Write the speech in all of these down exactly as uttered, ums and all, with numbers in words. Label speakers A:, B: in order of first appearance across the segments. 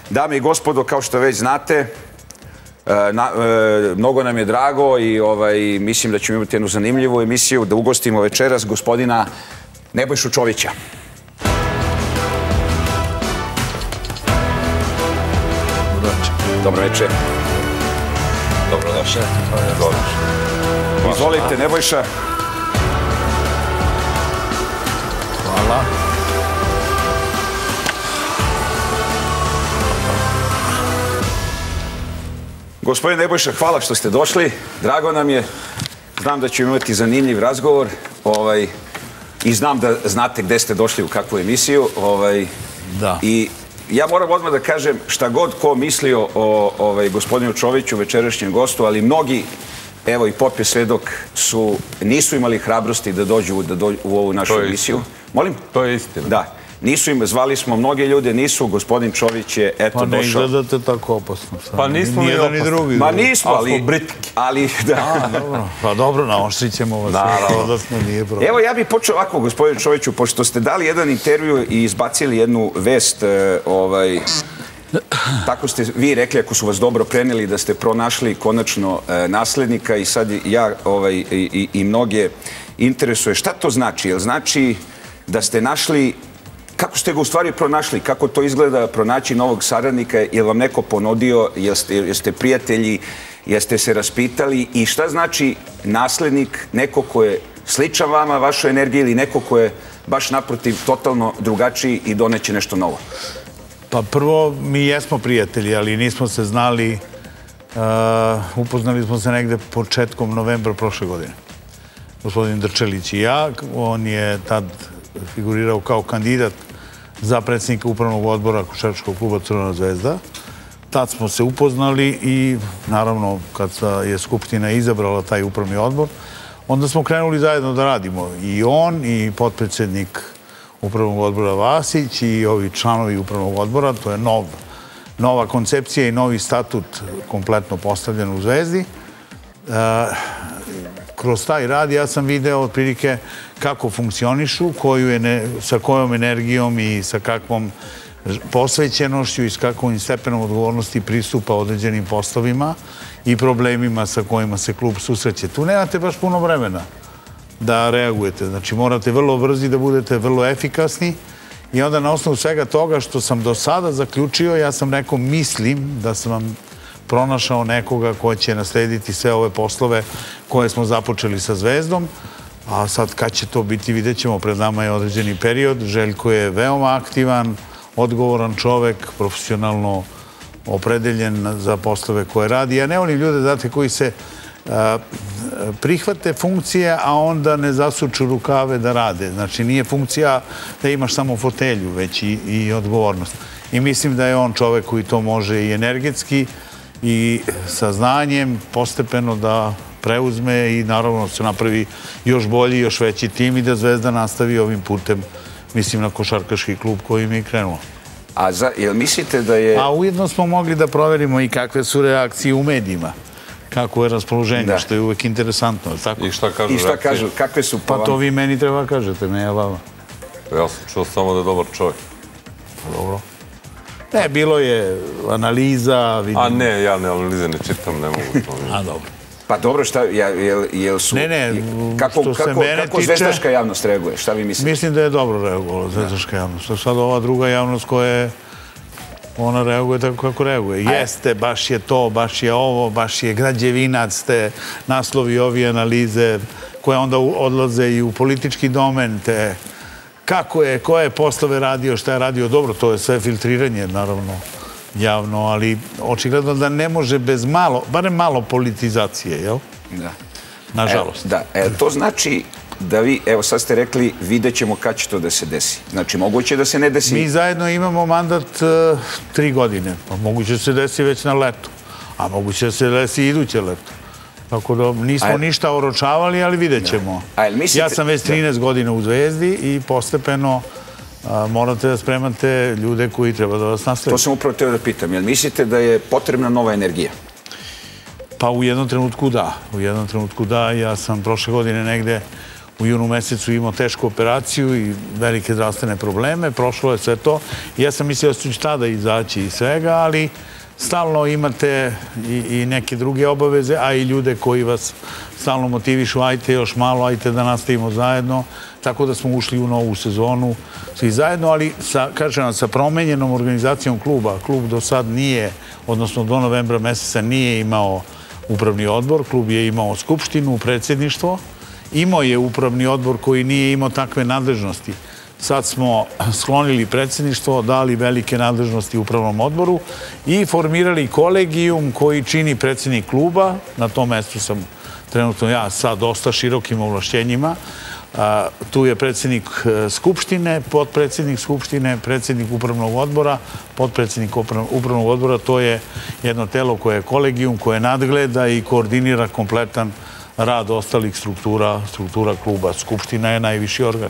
A: Dame i gospodo, kao što već znate, mnogo nam je drago i mislim da ćemo imati jednu zanimljivu emisiju da ugostimo večeras gospodina Nebojšu Čovića. Dobro večer.
B: Dobrodošli.
A: Izvolite, Nebojša.
B: Hvala.
A: Gospodin Nebojša, hvala što ste došli. Drago nam je. Znam da ćemo imati zanimljiv razgovor i znam da znate gde ste došli, u kakvu emisiju.
B: Da.
A: I ja moram odmah da kažem šta god ko mislio o gospodinu Čoviću, večerašnjem gostu, ali mnogi, evo i Pop je svedok, nisu imali hrabrosti da dođu u ovu našu emisiju. Molim?
B: To je istina.
A: Da. Nisu im, zvali smo mnoge ljude, nisu, gospodin Čović je eto došao.
B: Pa ne izgledate tako opasno.
C: Pa nismo mi
B: jedan i drugi.
A: Ma nismo, ali... Ali, da.
B: Pa dobro, naoštrit ćemo vas. Dodatno nije problem.
A: Evo, ja bih počeo ovako, gospodin Čoviću, pošto ste dali jedan intervju i izbacili jednu vest, tako ste vi rekli, ako su vas dobro preneli, da ste pronašli konačno naslednika i sad ja i mnoge interesuje. Šta to znači? Jel znači da ste našli... Kako ste ga u stvari pronašli? Kako to izgleda pronaći novog saradnika? Je li vam neko ponudio? Jeste prijatelji? Jeste se raspitali? I šta znači naslednik? Neko ko je sličan vama, vašoj energiji ili neko ko je baš naprotiv totalno drugačiji i doneće nešto novo?
B: Pa prvo, mi jesmo prijatelji, ali nismo se znali. Upoznali smo se negde početkom novembra prošle godine. Gospodin Drčelić i ja. On je tad figurirao kao kandidat za predsjednika upravnog odbora košarkaškog kluba Crvena zvezda. Tad smo se upoznali i naravno kad je Skupština izabrala taj upravni odbor, onda smo krenuli zajedno da radimo. I on i potpredsjednik upravnog odbora Vasić i ovi članovi upravnog odbora, to je nova koncepcija i novi statut kompletno postavljen u Zvezdi. Kroz taj rad ja sam video otprilike kako funkcionišu, sa kojom energijom i sa kakvom posvećenošću i s kakvom stepenom odgovornosti pristupa određenim poslovima i problemima sa kojima se klub susreće. Tu nemate baš puno vremena da reagujete. Znači morate vrlo brzi da budete vrlo efikasni i onda na osnovu svega toga što sam do sada zaključio, ja sam rekao, mislim da sam vam pronašao nekoga ko će naslediti sve ove poslove koje smo započeli sa Zvezdom, a sad kad će to biti vidjet ćemo, pred nama je određeni period. Željko je veoma aktivan, odgovoran čovek, profesionalno opredeljen za poslove koje radi. Ja ne volim ljude, znate, koji se prihvate funkcije, a onda ne zasuču rukave da rade. Znači nije funkcija da imaš samo fotelju, već i odgovornost. I mislim da je on čovek koji to može i energetski i sa znanjem postepeno da preuzme i naravno se napravi još bolji, još veći tim i da Zvezda nastavi ovim putem, mislim na košarkaški klub kojim je krenuo.
A: A jel mislite da je...
B: A ujedno smo mogli da proverimo i kakve su reakcije u medijima, kako je raspoloženje, što je uvek interesantno.
C: I šta kažu reakcije?
A: I šta kažu, kakve su po vama?
B: Pa to vi meni treba kažete, ne ja vama.
C: Ja sam čuo samo da je dobar čovjek.
B: Dobro. Ne, bilo je analiza...
C: A ne, ja ne analize ne čitam, ne mogu to.
B: A dobro.
A: Pa dobro, šta, jel su...
B: Ne, ne,
A: što se mene tiče... Kako zvezdaška javnost reaguje? Šta vi mislite?
B: Mislim da je dobro reagovala zvezdaška javnost. Sad ova druga javnost koja ona reaguje tako kako reaguje. Jeste, baš je to, baš je ovo, baš je građevinac, te naslovi ovi analize koje onda odlaze i u politički domen, te kako je, koje je poslove radio, šta je radio. Dobro, to je sve filtriranje, naravno, javno, ali očigledno da ne može bez malo, barem malo politizacije, jel?
A: Da.
B: Nažalost.
A: Da, to znači da vi, evo sad ste rekli, vidjet ćemo kad će to da se desi. Znači, moguće da se ne desi...
B: Mi zajedno imamo mandat tri godine, pa moguće da se desi već na leto, a moguće da se desi iduće leto. Tako da nismo ništa oročavali, ali vidjet ćemo. Ja sam već trinaest godina u Zvezdi i postepeno morate da spremate ljude koji treba da vas naslede.
A: To sam upravo teo da pitam. Jel mislite da je potrebna nova energija?
B: Pa u jednom trenutku da. U jednom trenutku da. Ja sam prošle godine negde u junu mesecu imao tešku operaciju i velike zdravstvene probleme. Prošlo je sve to. Ja sam mislio da ću tada izaći iz svega, ali stalno imate i neke druge obaveze, a i ljude koji vas stalno motivišu, ajte još malo, ajte da nastavimo zajedno. Tako da smo ušli u novu sezonu svi zajedno, ali kažem, sa promenjenom organizacijom kluba. Klub do sad nije, odnosno do novembra meseca nije imao upravni odbor, klub je imao skupštinu, predsjedništvo, imao je upravni odbor koji nije imao takve nadležnosti. Sad smo sklonili predsjedništvo, dali velike nadležnosti upravnom odboru i formirali kolegijum koji čini predsjednik kluba. Na tom mjestu sam trenutno ja sa dosta širokim ovlašćenjima. Tu je predsjednik skupštine, potpredsjednik skupštine, predsjednik upravnog odbora, potpredsjednik upravnog odbora. To je jedno telo koje je kolegijum, koje nadgleda i koordinira kompletan rad ostalih struktura, struktura kluba. Skupština je najviši organ.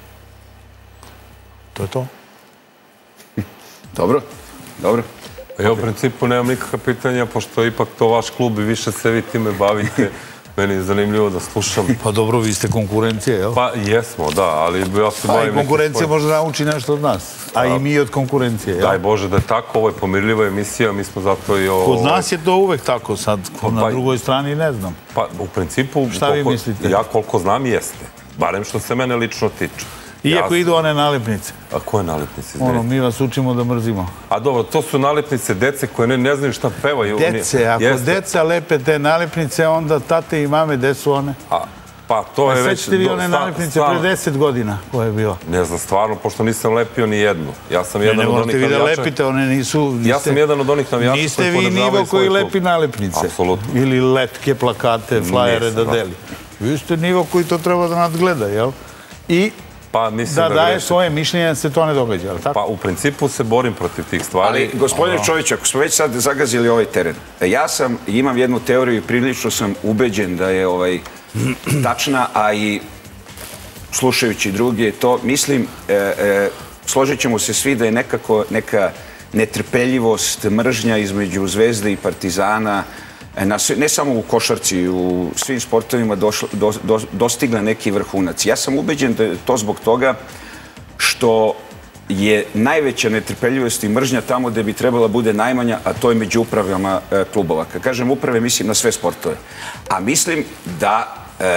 B: To je to.
A: Dobro, dobro.
C: Ja u principu nemam nikakva pitanja, pošto je ipak to vaš klub i više se vi time bavite. Meni je zanimljivo da slušam.
B: Pa dobro, vi ste konkurencije, jel?
C: Pa jesmo, da, ali ja se bavim...
B: Pa i konkurencija može nauči nešto od nas, a i mi od konkurencije, jel?
C: Daj Bože da je tako, ovo je pomirljiva emisija, mi smo zato i ovo...
B: Kod nas je to uvek tako, sad na drugoj strani ne znam.
C: Pa u principu...
B: Šta vi mislite?
C: Ja koliko znam jeste, barem što se mene lično tiče.
B: Iako idu one nalepnice.
C: A koje nalepnice?
B: Ono, mi vas učimo da mrzimo.
C: A dobro, to su nalepnice dece koje ne znaju šta pevaju.
B: Dece, ako deca lepe te nalepnice, onda tate i mame, gde su one?
C: Pa to je već...
B: Sećate vi one nalepnice pre deset godina koje je bila?
C: Ne znam, stvarno, pošto nisam lepio ni jednu. Ja sam
B: Ne,
C: jedan
B: ne
C: od onih
B: morate vi da
C: navijača...
B: lepite, one nisu...
C: Ja sam jedan od onih navijača koji
B: Niste vi
C: podržavaju
B: nivo koji
C: svoj klub.
B: lepi nalepnice.
C: Apsolutno.
B: Ili letke, plakate, flajere da deli. Vi ste nivo koji to treba da nadgleda, jel? I da daje svoje mišljenje da se to ne događa, jel tako?
C: Pa u principu se borim protiv tih stvari.
A: Ali, gospodine Čović, ako smo već sad zagazili ovaj teren, ja sam, imam jednu teoriju i prilično sam ubeđen da je tačna, a i slušajući druge, to mislim, složit ćemo se svi da je nekako neka netrpeljivost, mržnja između Zvezde i Partizana, ne samo u košarci, u svim sportovima dostigla neki vrhunac. Ja sam ubeđen da je to zbog toga što je najveća netrpeljivost i mržnja tamo gde bi trebala bude najmanja, a to je među upravama klubova. Kad kažem uprave, mislim na sve sportove. A mislim da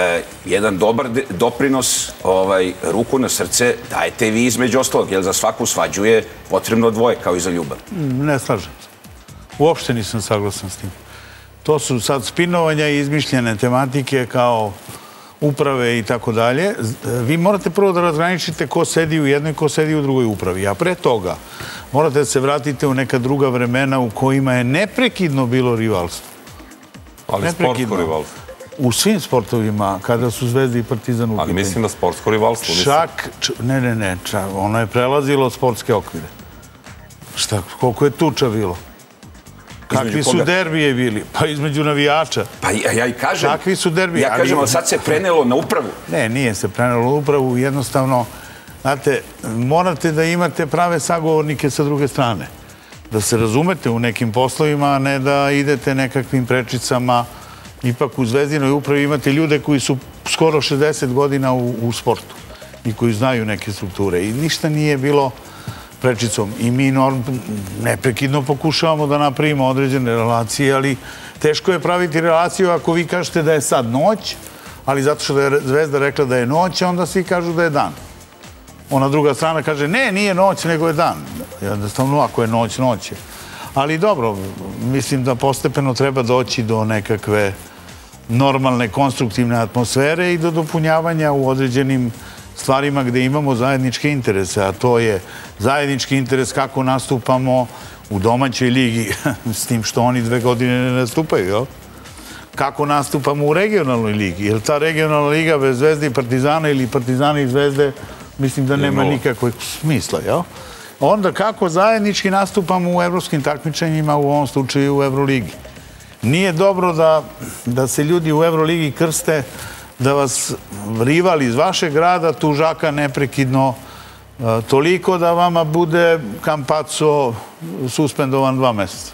A: jedan dobar doprinos, ruku na srce, dajete vi između ostalog, jer za svaku svađu je potrebno dvoje, kao i za ljubav.
B: Ne slažem se. Uopšte nisam saglasan s tim. To su sad spinovanja i izmišljene tematike kao uprave i tako dalje. Vi morate prvo da razgraničite ko sedi u jednoj, ko sedi u drugoj upravi. A pre toga morate da se vratite u neka druga vremena u kojima je neprekidno bilo rivalstvo.
C: Ali sportsko rivalstvo.
B: U svim sportovima, kada su Zvezda i Partizan u pitanju.
C: Ali mislim na sportsko rivalstvo.
B: Čak, ne, ne, ne, ono je prelazilo sportske okvire. Šta, koliko je tuča bilo? Kakvi su derbije bili? Pa između navijača.
A: Pa ja i kažem.
B: Kakvi su derbije?
A: Ja kažem, ali sad se prenelo na upravu.
B: Ne, nije se prenelo na upravu. Jednostavno, znate, morate da imate prave sagovornike sa druge strane. Da se razumete u nekim poslovima, a ne da idete nekakvim prečicama. Ipak u Zvezdinoj upravi imate ljude koji su skoro šezdeset godina u sportu i koji znaju neke strukture. I ništa nije bilo prečicom. I mi neprekidno pokušavamo da napravimo određene relacije, ali teško je praviti relaciju ako vi kažete da je sad noć, ali zato što je Zvezda rekla da je noć, onda svi kažu da je dan. Ona druga strana kaže, ne, nije noć, nego je dan. Jednostavno, ako je noć, noć je. Ali dobro, mislim da postepeno treba doći do nekakve normalne, konstruktivne atmosfere i do dopunjavanja u određenim stvarima gde imamo zajedničke interese, a to je zajednički interes kako nastupamo u domaćoj ligi, s tim što oni dve godine ne nastupaju, jel? Kako nastupamo u regionalnoj ligi, jer ta regionalna liga bez Zvezde i Partizana ili Partizana i Zvezde, mislim da nema nikakvog smisla, jel? Onda kako zajednički nastupamo u evropskim takmičenjima, u ovom slučaju u Evroligi. Nije dobro da se ljudi u Evroligi krste da vas rival iz vašeg grada tužaka neprekidno toliko da vama bude Campazzo suspendovan dva meseca.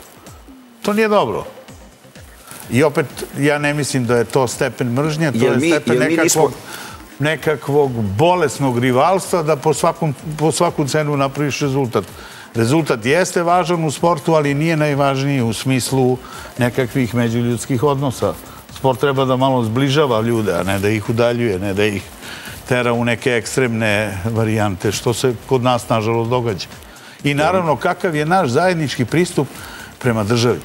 B: To nije dobro. I opet, ja ne mislim da je to stepen mržnja, to je stepen nekakvog nekakvog bolesnog rivalstva da po, svakom, po svaku cenu napraviš rezultat. Rezultat jeste važan u sportu, ali nije najvažniji u smislu nekakvih međuljudskih odnosa. Sport treba da malo zbližava ljude, a ne da ih udaljuje, ne da ih tera u neke ekstremne varijante, što se kod nas, nažalost, događa. I naravno, kakav je naš zajednički pristup prema državi.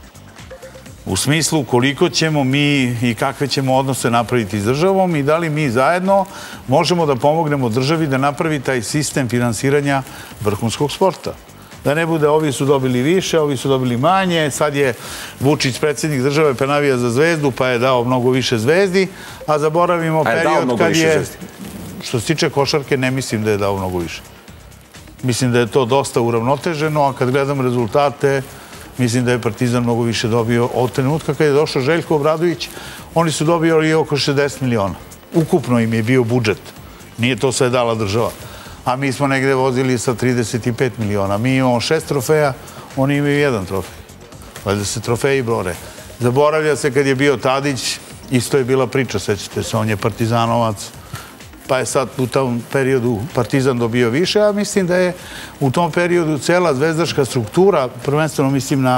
B: U smislu koliko ćemo mi i kakve ćemo odnose napraviti s državom i da li mi zajedno možemo da pomognemo državi da napravi taj sistem finansiranja vrhunskog sporta. Da ne bude ovi su dobili više, ovi su dobili manje, sad je Vučić predsjednik države pa navija za Zvezdu pa je dao mnogo više Zvezdi, a zaboravimo period kad je... Što se tiče košarke, ne mislim da je dao mnogo više. Mislim da je to dosta uravnoteženo, a kad gledam rezultate, mislim da je Partizan mnogo više dobio od trenutka kad je došao Željko Obradović. Oni su dobili oko šezdeset miliona. Ukupno im je bio budžet. Nije to sve dala država. A mi smo negde vozili sa trideset pet miliona. Mi imamo šest trofeja, oni imaju jedan trofej. Valjda se trofeji bore. Zaboravlja se kad je bio Tadić, isto je bila priča, sećate se, on je partizanovac, pa je sad u tom periodu Partizan dobio više, a mislim da je u tom periodu cela zvezdaška struktura, prvenstveno mislim na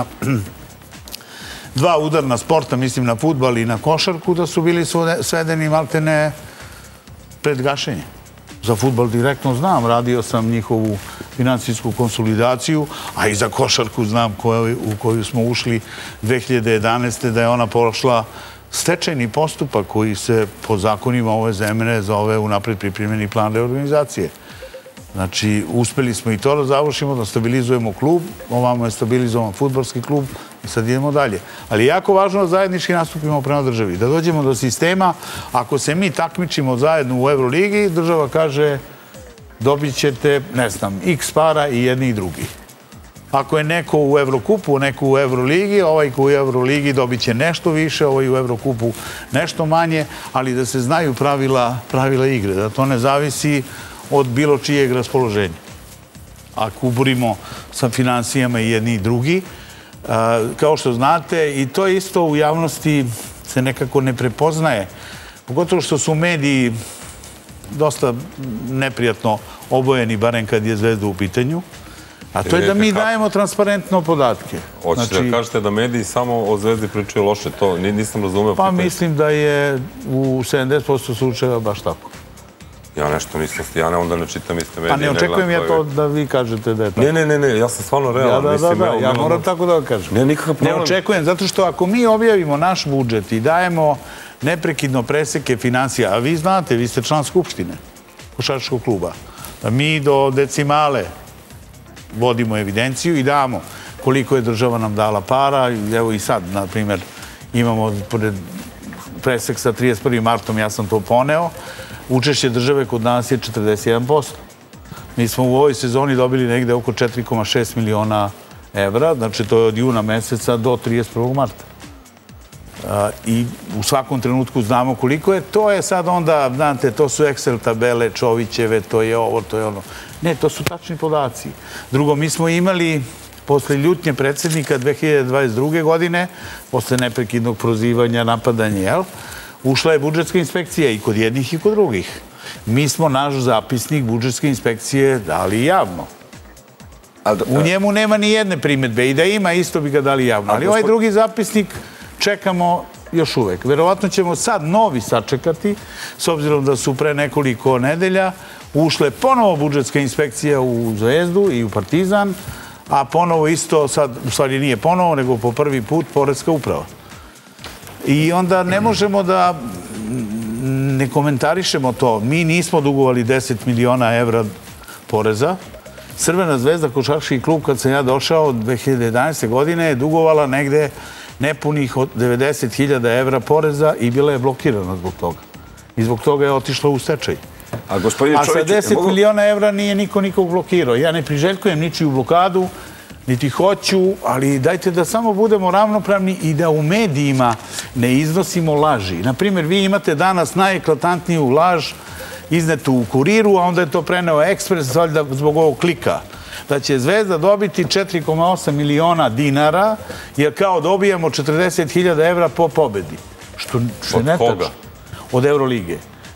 B: dva udarna sporta, mislim na fudbal i na košarku, da su bili svedeni maltene pred gašenje. Za fudbal direktno znam, radio sam njihovu finansijsku konsolidaciju, a i za košarku znam u koju smo ušli dve hiljade jedanaeste. da je ona prošla stečajni postupak koji se po zakonima ove zemlje zove unapred pripremljeni plan reorganizacije. Znači, uspeli smo i to da završimo, da stabilizujemo klub, ovamo je stabilizovan fudbalski klub i sad idemo dalje. Ali je jako važno da zajednički nastupimo prema državi, da dođemo do sistema, ako se mi takmičimo zajedno u Euroligi, država kaže dobit ćete, ne znam, x para i jedni i drugi. Ako je neko u Evrokupu, neko u Euroligi, ovaj ko u Euroligi dobit će nešto više, ovaj u Evrokupu nešto manje, ali da se znaju pravila, pravila igre, da to ne zavisi od bilo čijeg raspoloženja. Ako uborimo sa finansijama i jedni i drugi, kao što znate, i to isto u javnosti se nekako ne prepoznaje, pogotovo što su mediji dosta neprijatno obojeni, barem kad je Zvezda u pitanju, a to je da mi dajemo transparentno podatke.
C: Hoćete da kažete da mediji samo o Zvezdi pričaju loše, to nisam razumeo.
B: Pa mislim da je u sedamdeset posto slučajeva baš tako.
C: Ja nešto nisam, ja ne onda ne čitam iste medije.
B: Pa ne očekujem ja to da vi kažete da je tako.
C: Ne, ne, ne, ne, ja sam stvarno realan.
B: Da, da, da, ja moram tako da vam kažem.
C: Ne, nikakav problem.
B: Ne očekujem, zato što ako mi objavimo naš budžet i dajemo neprekidno preseke financija, a vi znate, vi ste član Skupštine košarkaškog kluba, da mi do decimale vodimo evidenciju i damo koliko je država nam dala para. Evo i sad, na primjer, imamo presek sa trideset prvim martom, ja sam to poneo. Učešće države kod nas je četrdeset jedan posto. Mi smo u ovoj sezoni dobili negde oko četiri zarez šest miliona evra, znači to je od juna meseca do trideset prvog marta. I u svakom trenutku znamo koliko je. To je sad onda, znate, to su Excel tabele, Čovićeve, to je ovo, to je ono. Ne, to su tačni podaci. Drugo, mi smo imali posle ljutnje predsjednika dve hiljade dvadeset druge. godine, posle neprekidnog prozivanja, napadanja, jel? Ušla je budžetska inspekcija i kod jednih i kod drugih. Mi smo naš zapisnik budžetske inspekcije dali javno. U njemu nema ni jedne primjedbe i da ima, isto bi ga dali javno. Ali ovaj drugi zapisnik čekamo još uvek. Verovatno ćemo sad novi sačekati, s obzirom da su pre nekoliko nedelja ušle ponovo budžetska inspekcija u Zvezdu i u Partizan, a ponovo isto, sad u stvari nije ponovo, nego po prvi put Poreska uprava. I onda ne možemo da ne komentarišemo to. Mi nismo dugovali deset miliona evra poreza. Crvena zvezda, košarkaški klub, kad sam ja došao dve hiljade jedanaeste. godine, je dugovala negde nepunih od devedeset hiljada evra poreza i bila je blokirana zbog toga. I zbog toga je otišla u stečaj. A sa deset miliona evra nije niko nikog blokirao. Ja ne priželjkujem ničiju blokadu, niti hoću, ali dajte da samo budemo ravnopravni i da u medijima ne iznosimo laži. Naprimjer, vi imate danas najeklatantniju laž iznetu u Kuriru, a onda je to preneo Ekspres, valjda zbog ovog klika, da će Zvezda dobiti četiri zarez osam miliona dinara, jer kao dobijamo četrdeset hiljada evra po pobedi. Što je netačno. Od Eurolige.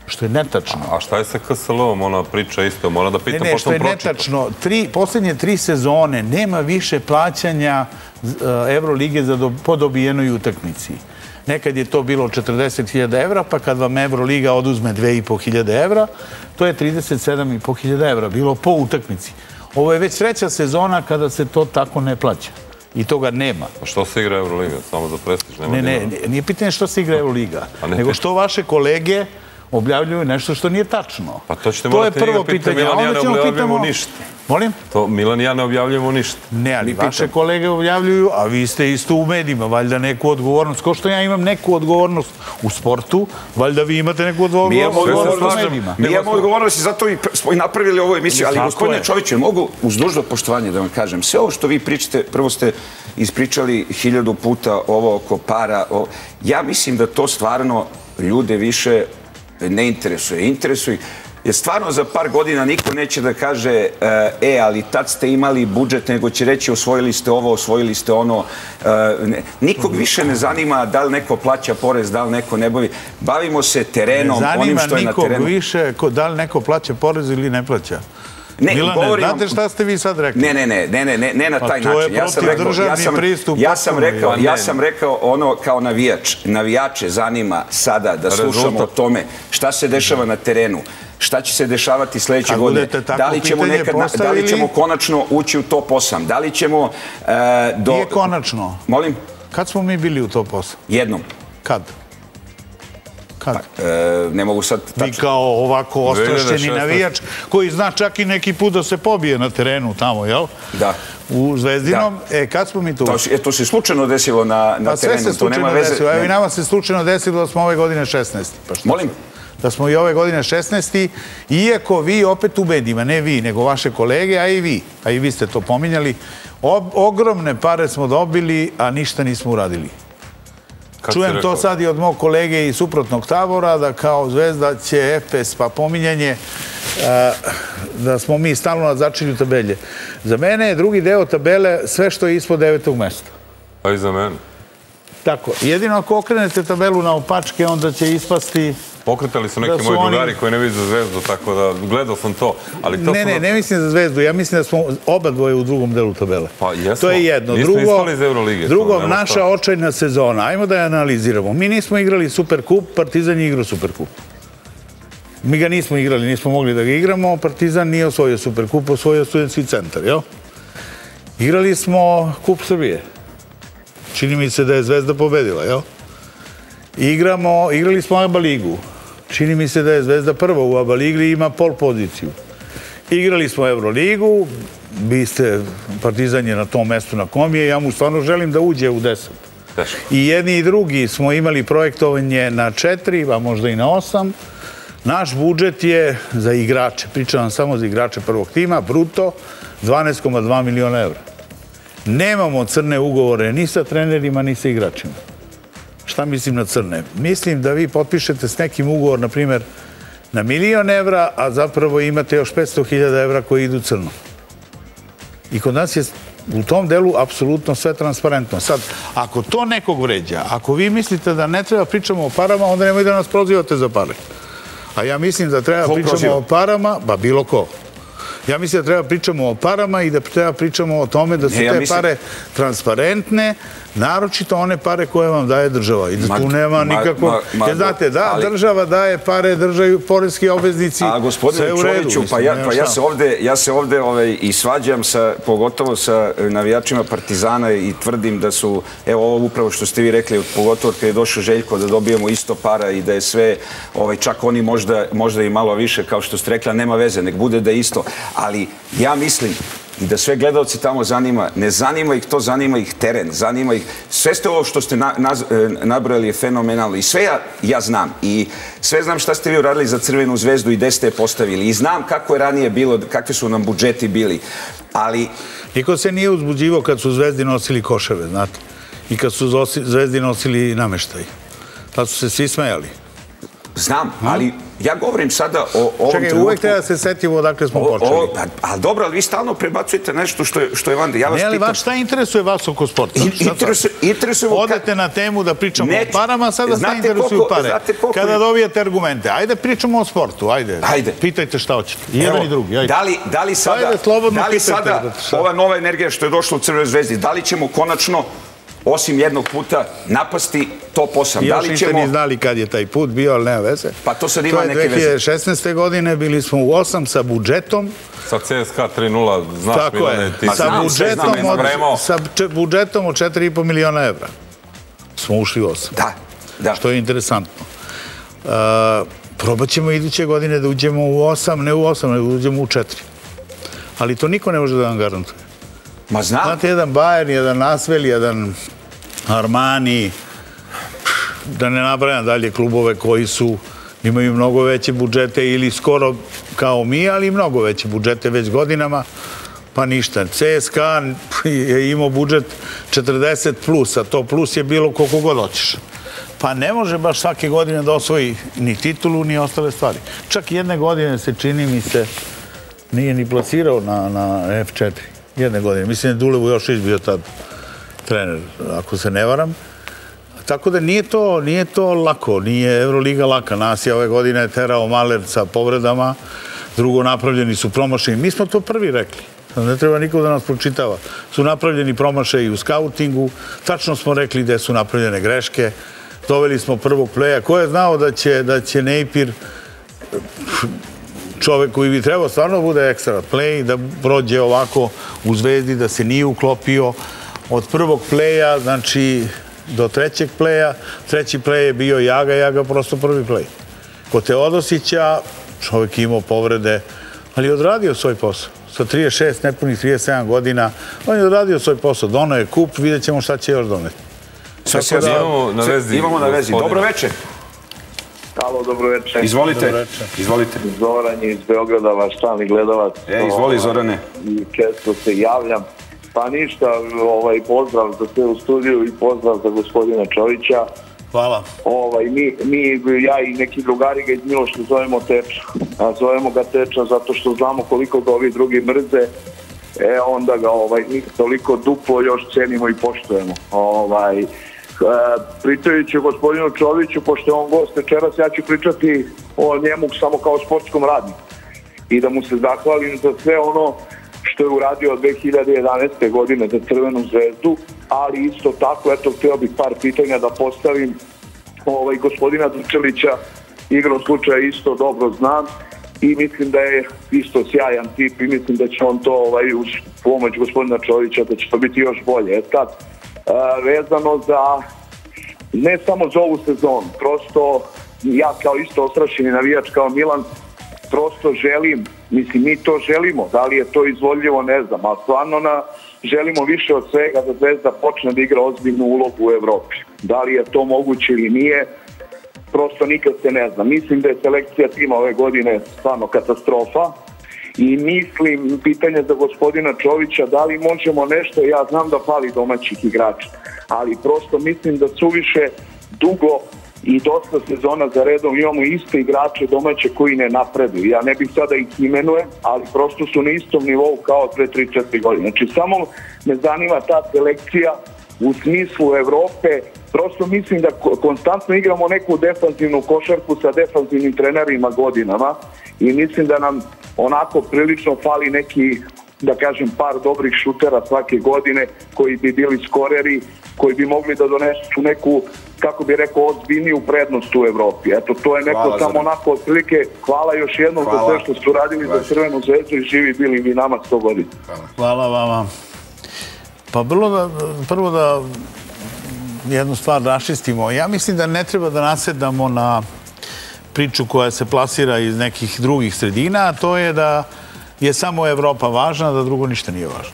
B: što je netačno.
C: A šta je sa K S L-om, ona priča isto, mora da pitam,
B: Ne, ne,
C: pošto
B: što
C: sam
B: je
C: pročitao.
B: netačno. Tri, posljednje tri sezone nema više plaćanja Evrolige po dobijenoj utakmici. Nekad je to bilo četrdeset hiljada evra, pa kad vam Evroliga oduzme dve i po hiljade evra, to je trideset sedam i po hiljada evra, bilo po utakmici. Ovo je već treća sezona kada se to tako ne plaća. I toga nema.
C: A što se igra Evroliga? Samo za prestiž?
B: Ne, ne, nije pitanje što se igra Evroliga, nego što vaše kolege objavljuju nešto što nije tačno.
C: Pa to ćete morati njega pitati, Milan i ja ne objavljujemo ništa.
B: Molim?
C: To Milan i ja ne objavljujemo ništa.
B: Ne, ali vaše kolege objavljuju, a vi ste isto u medijima, valjda neku odgovornost. Ko što ja imam neku odgovornost u sportu, valjda vi imate neku odgovornost u medijima.
A: Mi imamo odgovornost i zato smo i napravili ovu emisiju, ali gospodine Čoviću, mogu uz dužno poštovanje da vam kažem, sve ovo što vi pričate, prvo ste ispričali hiljadu puta ovo oko para, ja mislim da to stvarno ljude više ne interesuje. Interesuje, jer stvarno za par godina niko neće da kaže e, ali tad ste imali budžet, nego će reći osvojili ste ovo, osvojili ste ono. Nikog više ne zanima da li neko plaća porez, da li neko ne bavi. Bavimo se terenom, onim što je na terenu.
B: Ne zanima nikog više da li neko plaća porez ili ne plaća. Milane, znate šta ste vi sad rekli?
A: Ne, ne, ne, ne, ne, ne na taj način.
B: To je protivdržavni pristup.
A: Ja sam rekao, ja sam rekao ono kao navijač. Navijače zanima sada da slušamo o tome šta se dešava na terenu, šta će se dešavati sljedeće godine. Da li ćemo konačno ući u top osam? Da li ćemo...
B: Nije konačno.
A: Molim?
B: Kad smo mi bili u top osam?
A: Jednom.
B: Kad? Kad?
A: Ne mogu sad...
B: Vi kao ovako ostrašćeni navijač koji zna čak i neki put da se pobije na terenu tamo, jel?
A: Da.
B: U Zvezdinom. E, kad smo mi tu?
A: To se slučajno desilo na terenu.
B: Pa sve se slučajno desilo. Evo i nama se slučajno desilo da smo ove godine šesnaesti.
A: Molim?
B: Da smo i ove godine šesnaesti, iako vi opet u medijima, ne vi, nego vaše kolege, a i vi, a i vi ste to pominjali, ogromne pare smo dobili, a ništa nismo uradili. Čujem to sad i od mog kolege iz suprotnog tabora, da kao Zvezda će Efes, pa pominjanje da smo mi stalno na začelju tabelje. Za mene je drugi deo tabele sve što je ispod devetog mesta.
C: Pa i za mene.
B: Tako. Jedino ako okrenete tabelu na opačke, onda će ispasti...
C: Pokretali su neki moji drugari koji ne vidi za Zvezdu, tako da gledao sam to.
B: Ne, ne, ne mislim za Zvezdu. Ja mislim da smo oba dvoje u drugom delu tabele.
C: Pa jesmo.
B: To je jedno.
C: Nismo ispali iz Evrolige.
B: Drugo, naša očajna sezona. Ajmo da je analiziramo. Mi nismo igrali Superkup, Partizan je igrao Superkup. Mi ga nismo igrali, nismo mogli da ga igramo. Partizan nije osvojio Superkup, osvojio Studentski centar, jel? Igrali smo Kup Srbije. Čini mi se da je Zvezda pobedila, jel? Igramo, igrali smo ABA ligu. Čini mi se da je Zvezda prva u ABA ligi i ima pol poziciju. Igrali smo Evroligu, vi ste, Partizan je na tom mestu na kom je, ja mu stvarno želim da uđe u deset. I jedni i drugi smo imali projektovanje na četiri, a možda i na osam. Naš budžet je za igrače, pričam samo za igrače prvog tima, bruto, dvanaest zarez dva miliona evra. Nemamo crne ugovore ni sa trenerima, ni sa igračima. Šta mislim na crne? Mislim da vi potpišete s nekim ugovor, na primjer, na milion evra, a zapravo imate još petsto hiljada evra koji idu crno. I kod nas je u tom delu apsolutno sve transparentno. Sad, ako to nekog vređa, ako vi mislite da ne treba pričamo o parama, onda nemoj da nas prozivate za pare. A ja mislim da treba pričamo o parama, ba bilo ko. Ja mislim da treba pričamo o parama i da treba pričamo o tome da su te pare transparentne, naročito one pare koje vam daje država. I da tu nema nikako... Jer znate, da, država daje pare, držaju poreski obveznici, sve u redu.
A: Pa ja se ovde i svađam pogotovo sa navijačima Partizana i tvrdim da su, evo ovo upravo što ste vi rekli, pogotovo kada je došao Željko da dobijemo isto para i da je sve, čak oni možda i malo više, kao što ste rekla, nema veze, nek bude da je isto. Ali ja mislim i da sve gledalci tamo zanima, ne zanima ih to, zanima ih teren, zanima ih, sve ste ovo što ste nabrojali je fenomenalno i sve ja znam i sve znam šta ste vi uradili za Crvenu zvezdu i gde ste je postavili i znam kako je ranije bilo, kakvi su nam budžeti bili, ali...
B: Niko se nije uzbuđivo kad su Zvezdi nosili koševe, znate, i kad su Zvezdi nosili nameštaj. Tad su se svi smejali.
A: Znam, ali Ja govorim sada o ovom trenutku...
B: Čekaj, uvek treba se setimo odakle smo počeli.
A: Ali dobro, ali vi stalno prebacujete nešto što je vanda.
B: Ne, ali vas šta interesuje vas oko sporta?
A: Interesuje...
B: Odete na temu da pričamo o parama, sada šta interesuju pare. Kada dobijete argumente, ajde pričamo o sportu, ajde. Pitajte šta hoćete. I jedan i drugi, ajde.
A: Da li sada, da li sada ova nova energija što je došla u Crvenoj zvezdi, da li ćemo konačno, osim jednog puta, napasti top osam?
B: Još niste ni znali kad je taj put bio, ali nema veze.
A: Pa to sad ima neke veze.
B: To je dve hiljade šesnaeste. godine, bili smo u osam sa budžetom.
C: Sa C S K A tri nula, znaš Milane, ti
B: sa budžetom od četiri i po miliona evra. Smo ušli u osam.
A: Da, da.
B: Što je interesantno. Probat ćemo iduće godine da uđemo u osam, ne u osam, nego da uđemo u četiri. Ali to niko ne može da vam garantuje.
A: Ma znam.
B: Znate, jedan Bayern, jedan Asvel, jedan Armani, da ne nabrajam dalje klubove koji su, imaju mnogo veće budžete ili skoro kao mi, ali mnogo veće budžete već godinama, pa ništa. C S K A je imao budžet četrdeset plus, a to plus je bilo koliko god hoćeš. Pa ne može baš svake godine da osvoji ni titulu, ni ostale stvari. Čak jedne godine se, čini mi se, nije ni plasirao na F četiri. Jedne godine. Mislim da je Dule Vujošić bio tad trener, ako se ne varam. Tako da nije to, nije to lako, nije Euroliga laka. Nas je ove godine terao Maler sa povredama, drugo napravljeni su promašaji. Mi smo to prvi rekli. Ne treba niko da nas pročitava. Su napravljeni promašaji u skautingu, tačno smo rekli gde su napravljene greške, doveli smo prvog pleja. Ko je znao da će, da će Napier, čovek koji bi trebao stvarno bude ekstra play, da prođe ovako u Zvezdi, da se nije uklopio od prvog pleja, znači do trećeg pleja. Treći play je bio Jaga, Jaga prosto prvi play. Kod Teodosića čovek imao povrede, ali je odradio svoj posao. Sa trideset šest, nepunih trideset sedam godina, on je odradio svoj posao. Dono je kup, vidjet ćemo šta će još doneti.
A: Imamo na vezi. Dobro večer.
D: Halo, dobro večer.
A: Izvolite. Izvolite.
D: Zoran je iz Beograda, vaš stalni gledalac.
A: E, izvoli Zorane.
D: I često se javljam. Pa ništa, pozdrav za sve u studiju i pozdrav za gospodina Čovića.
B: Hvala.
D: Mi, ja i neki drugari ga iz Miloša zovemo Teča. Zovemo ga Teča zato što znamo koliko ga ovi drugi mrze. E, onda ga mi toliko duplo još cenimo i poštujemo. Pričajući o gospodinu Čoviću, pošto je on gost večeras, ja ću pričati o njemu samo kao sportskom radniku i da mu se zahvalim za sve ono što je uradio od dve hiljade jedanaeste. godine za Crvenu zvezdu, ali isto tako, eto, htio bih par pitanja da postavim. Gospodina Dučelića igrom slučaja isto dobro znam i mislim da je isto sjajan tip i mislim da će on to uz pomoć gospodina Čovića, da će to biti još bolje. E sad, vezano za, ne samo za ovu sezonu, prosto ja kao isto ostrašćeni navijač kao Milan, prosto želim, mislim mi to želimo, da li je to izvodljivo ne znam, ali stvarno želimo više od svega da Zvezda počne da igra ozbiljnu ulogu u Evropi. Da li je to moguće ili nije, prosto nikad se ne zna. Mislim da je selekcija tima ove godine stvarno katastrofa. I mislim, pitanje za gospodina Čovića, da li možemo nešto, ja znam da fali domaćih igrača, ali prosto mislim da suviše dugo i dosta sezona za redom imamo iste igrače domaće koji ne napreduju. Ja ne bih sada ih imenujem, ali prosto su na istom nivou kao pre tri četiri godine. Znači, samo me zanima ta selekcija u smislu Evrope. Prosto mislim da konstantno igramo neku defanzivnu košarku sa defanzivnim trenerima godinama i mislim da nam onako prilično fali neki, da kažem, par dobrih šutera svake godine koji bi bili skoreri, koji bi mogli da donesu neku, kako bi rekao, ozbiljniju prednost u Evropi. Eto, to je neko samo onako otprilike. Hvala još jednom za sve što ste uradili za Crvenu zvezdu i živi bili vi nama sto godina.
B: Hvala vama. Pa prvo da jednu stvar raščistimo. Ja mislim da ne treba da nasedamo na priču koja se plasira iz nekih drugih sredina, a to je da je samo Evropa važna, da drugo ništa nije važno.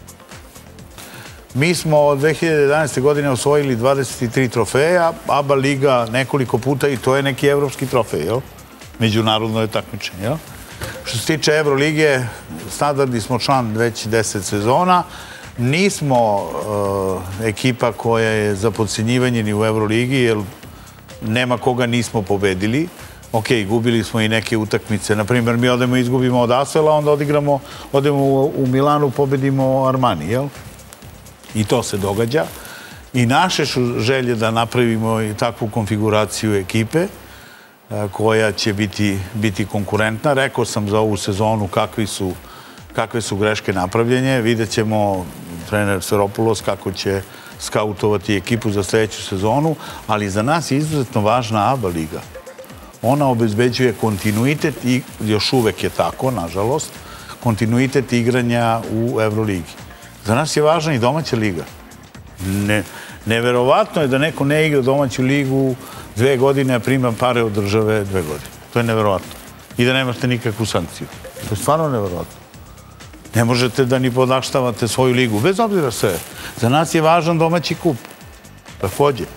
B: Mi smo od dve hiljade jedanaeste. godine osvojili dvadeset tri trofeja, A B A liga nekoliko puta i to je neki evropski trofej, jel? Međunarodno je takmičenje, jel? Što se tiče Evrolige, standardni smo član već deset sezona. Nismo ekipa koja je za podcenjivanje ni u Evroligi, jer nema koga nismo pobedili. ok, gubili smo i neke utakmice. Naprimjer, mi odemo i izgubimo od Asvela, onda odigramo, odemo u Milanu, pobedimo Armani, jel? I to se događa. I naše su želje da napravimo i takvu konfiguraciju ekipe koja će biti konkurentna. Rekao sam za ovu sezonu kakve su greške napravljenje. Vidjet ćemo trener Seropoulos kako će skautovati ekipu za sljedeću sezonu, ali za nas je izuzetno važna A B A liga. Ona obezbeđuje kontinuitet i još uvek je tako, nažalost, kontinuitet igranja u Euroligi. Za nas je važna i domaća liga. Neverovatno je da neko ne igra domaću ligu dve godine, a prima pare od države dve godine. To je neverovatno. I da nemate nikakvu sankciju. To je stvarno neverovatno. Ne možete da ni podaštavate svoju ligu, bez obzira sve. Za nas je važan domaći kup. Također.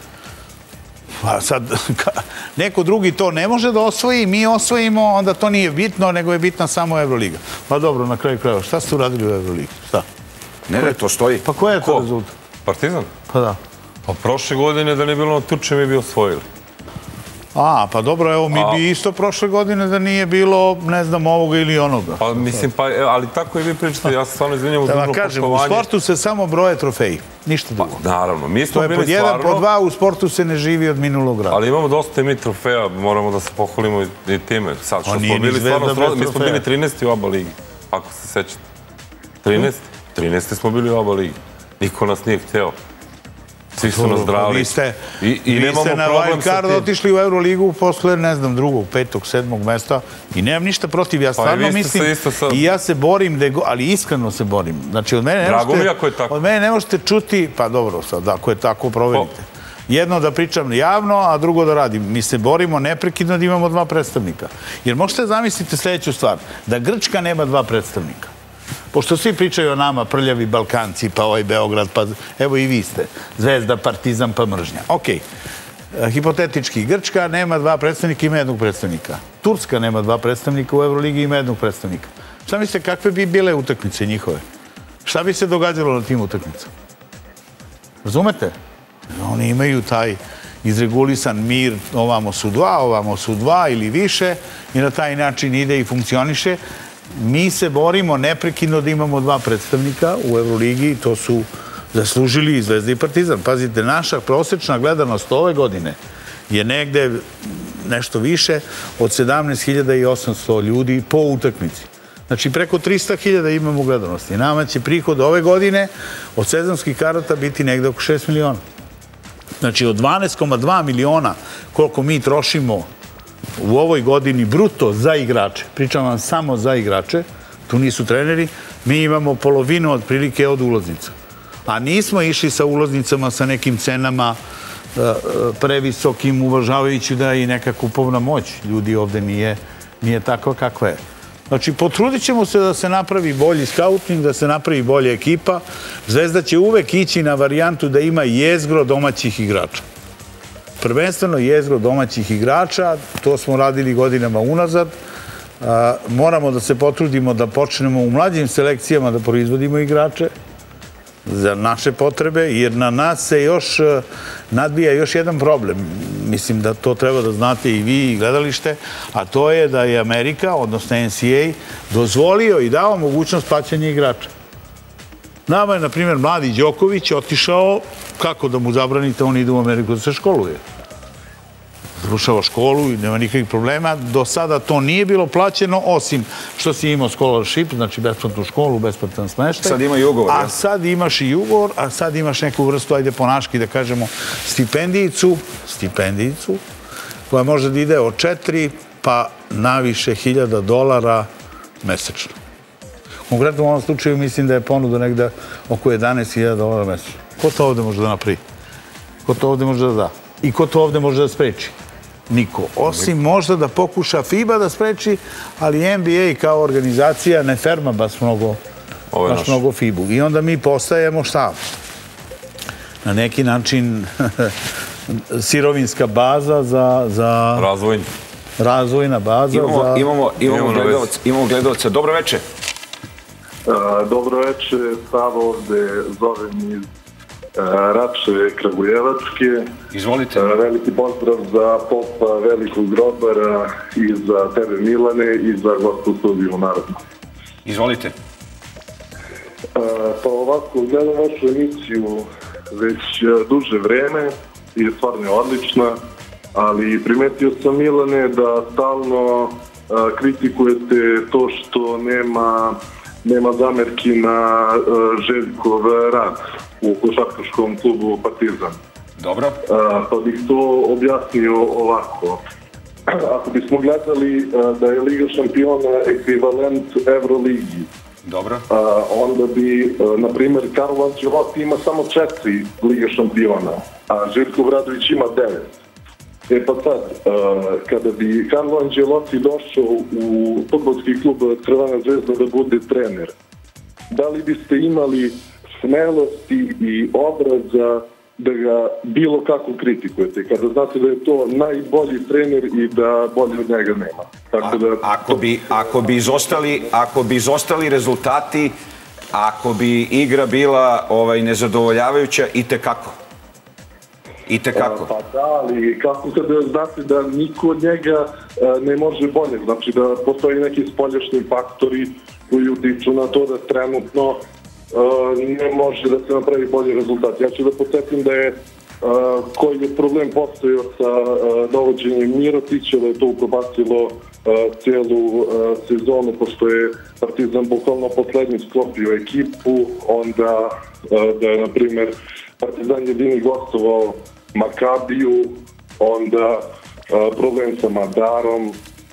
B: Pa sad, neko drugi to ne može da osvoji, mi osvojimo, onda to nije bitno, nego je bitna samo Euroliga. Pa dobro, na kraju krajeva, šta ste uradili u Euroligi? Šta?
A: Ne, ne, to stoji.
B: Pa koji je to rezultat?
C: Partizan?
B: Pa da.
C: Pa prošle godine da nije bilo na Turče mi bi osvojili.
B: A, pa dobro, evo, mi bi isto prošle godine da nije bilo, ne znam, ovoga ili onoga.
C: Pa mislim, ali tako i vi pričate, ja se stvarno izvinjam uz dužno poštovanje.
B: Da vam kažem, u sportu se samo broje trofeji, ništa drugo.
C: Naravno, mi smo bili stvarno...
B: To je pod jedan, po dva, u sportu se ne živi od minulog rada.
C: Ali imamo dosta i mi trofeja, moramo da se pohvalimo i time. Sad što smo bili stvarno, mi smo bili trinaesti u A B A ligi, ako se sećate. trinaesti? trinaesti smo bili u A B A ligi. Niko nas nije hteo. Svi su nas zdravi.
B: Vi ste na wild card otišli u Euroligu posle, ne znam, drugog, petog, sedmog mesta i nemam ništa protiv. Ja stvarno mislim i ja se borim, ali iskreno se borim. Znači, od mene ne možete čuti, pa dobro, sad, ako je tako, proverite. Jedno da pričam javno, a drugo da radim. Mi se borimo neprekidno da imamo dva predstavnika. Jer možete zamisliti sljedeću stvar, da Grčka nema dva predstavnika. Pošto svi pričaju o nama, prljavi Balkanci, pa ovaj Beograd, pa evo i vi ste, Zvezda, Partizan, pa mržnja. Okej, hipotetički, Grčka nema dva predstavnika, ima jednog predstavnika. Turska nema dva predstavnika u Euroligi, ima jednog predstavnika. Šta mislite, kakve bi bile utakmice njihove? Šta bi se događalo na tim utakmicama? Razumete? Oni imaju taj izregulisan mir, ovamo su dva, ovamo su dva ili više i na taj način ide i funkcioniše. Mi se borimo neprekidno da imamo dva predstavnika u Euroligi i to su zaslužili i Zvezda i Partizan. Pazite, naša prosečna gledanost ove godine je negde nešto više od sedamnaest hiljada osamsto ljudi po utakmici. Znači, preko trista hiljada imamo gledanosti. Nama će prihod ove godine od sezonskih karata biti negde oko šest miliona. Znači, od dvanaest zarez dva miliona koliko mi trošimo u ovoj godini bruto za igrače, pričam vam samo za igrače, tu nisu treneri, mi imamo polovinu otprilike od ulaznica. A nismo išli sa ulaznicama sa nekim cenama previsokim, uvažavajući da je i neka kupovna moć ljudi ovde nije takva kakva je. Znači, potrudit ćemo se da se napravi bolji skauting, da se napravi bolja ekipa. Zvezda će uvek ići na varijantu da ima jezgro domaćih igrača. Prvenstveno jezgro domaćih igrača, to smo radili godinama unazad. Moramo da se potrudimo da počnemo u mlađim selekcijama da proizvodimo igrače za naše potrebe, jer na nas se još nadbija još jedan problem. Mislim da to treba da znate i vi i gledalište, a to je da je Amerika, odnosno N C A A, dozvolio i dao mogućnost plaćanja igrača. Nama je, na primjer, mladi Đoković otišao, kako da mu zabranite, on ide u Ameriku da se školuje. Završava školu i nema nikakvih problema. Do sada to nije bilo plaćeno, osim što si imao scholarship, znači besplatnu školu, besplatan smeštaj.
A: Sad ima i ugovor.
B: A sad imaš i ugovor, a sad imaš neku vrstu, ajde po naški da kažemo, stipendijicu, stipendijicu, koja može da ide od četiri pa naviše hiljada dolara mesečno. Konkretno u ovom slučaju mislim da je ponuda negde oko jedanaest hiljada dolara mesečno. Ko to ovde može da napravi? Ko to ovde može da da? I ko to ovde može da spreči? Niko. Osim možda da pokuša FIBA da spreči, ali N B A kao organizacija ne ferma baš mnogo FIBU. I onda mi postajemo šta? Na neki način sirovinska baza za...
C: Razvojna.
B: Razvojna baza za...
A: Imamo gledalca. Dobro večer.
D: Dobro večer, Savo ovde zovem iz
E: Rače Kragujevačke.
A: Izvolite.
E: Veliki pozdrav za Popa Velikog Grobara i za tebe Milane i za gostu studiju naravno.
A: Izvolite.
E: Pa ovako, gledam vašu emisiju već duže vreme i stvarno je odlična, ali primetio sam Milane da stalno kritikujete to što nema nema zamerki na Željkov rad u košarkaškom klubu Partizan.
A: Dobro.
E: Pa bih to objasnio ovako. Ako bismo gledali da je Liga šampiona ekvivalent Euroligi,
A: dobro,
E: onda bi, na primjer, Carlo Ancelotti ima samo četiri Lige šampiona, a Željko Obradović ima devet. E pa sad, kada bi Carlo Ancelotti došao u fudbalski klub Crvena zvezda da bude trener, da li biste imali smelosti i obraza da ga bilo kako kritikujete, kada znate da je to najbolji trener i da bolje od njega nema? Tako da...
A: Ako bi, ako bi izostali, ako bi izostali rezultati, ako bi igra bila ovaj, nezadovoljavajuća, i tekako. I tekako.
E: Pa da, ali kako kada znate da niko od njega ne može bolje, znači da postoji neki spoljašnji faktori koji utiču na to da trenutno ne može da se napravi bolji rezultat. Ja ću da podsjetim da je koji je problem postojao sa dovođenjem Mirotića, da je to upropastilo cijelu sezonu, pošto je Partizan bukvalno poslednji sklopio ekipu, onda da je, na primjer, Partizan jedini gostovao Makabiju, onda problem sa Madarom,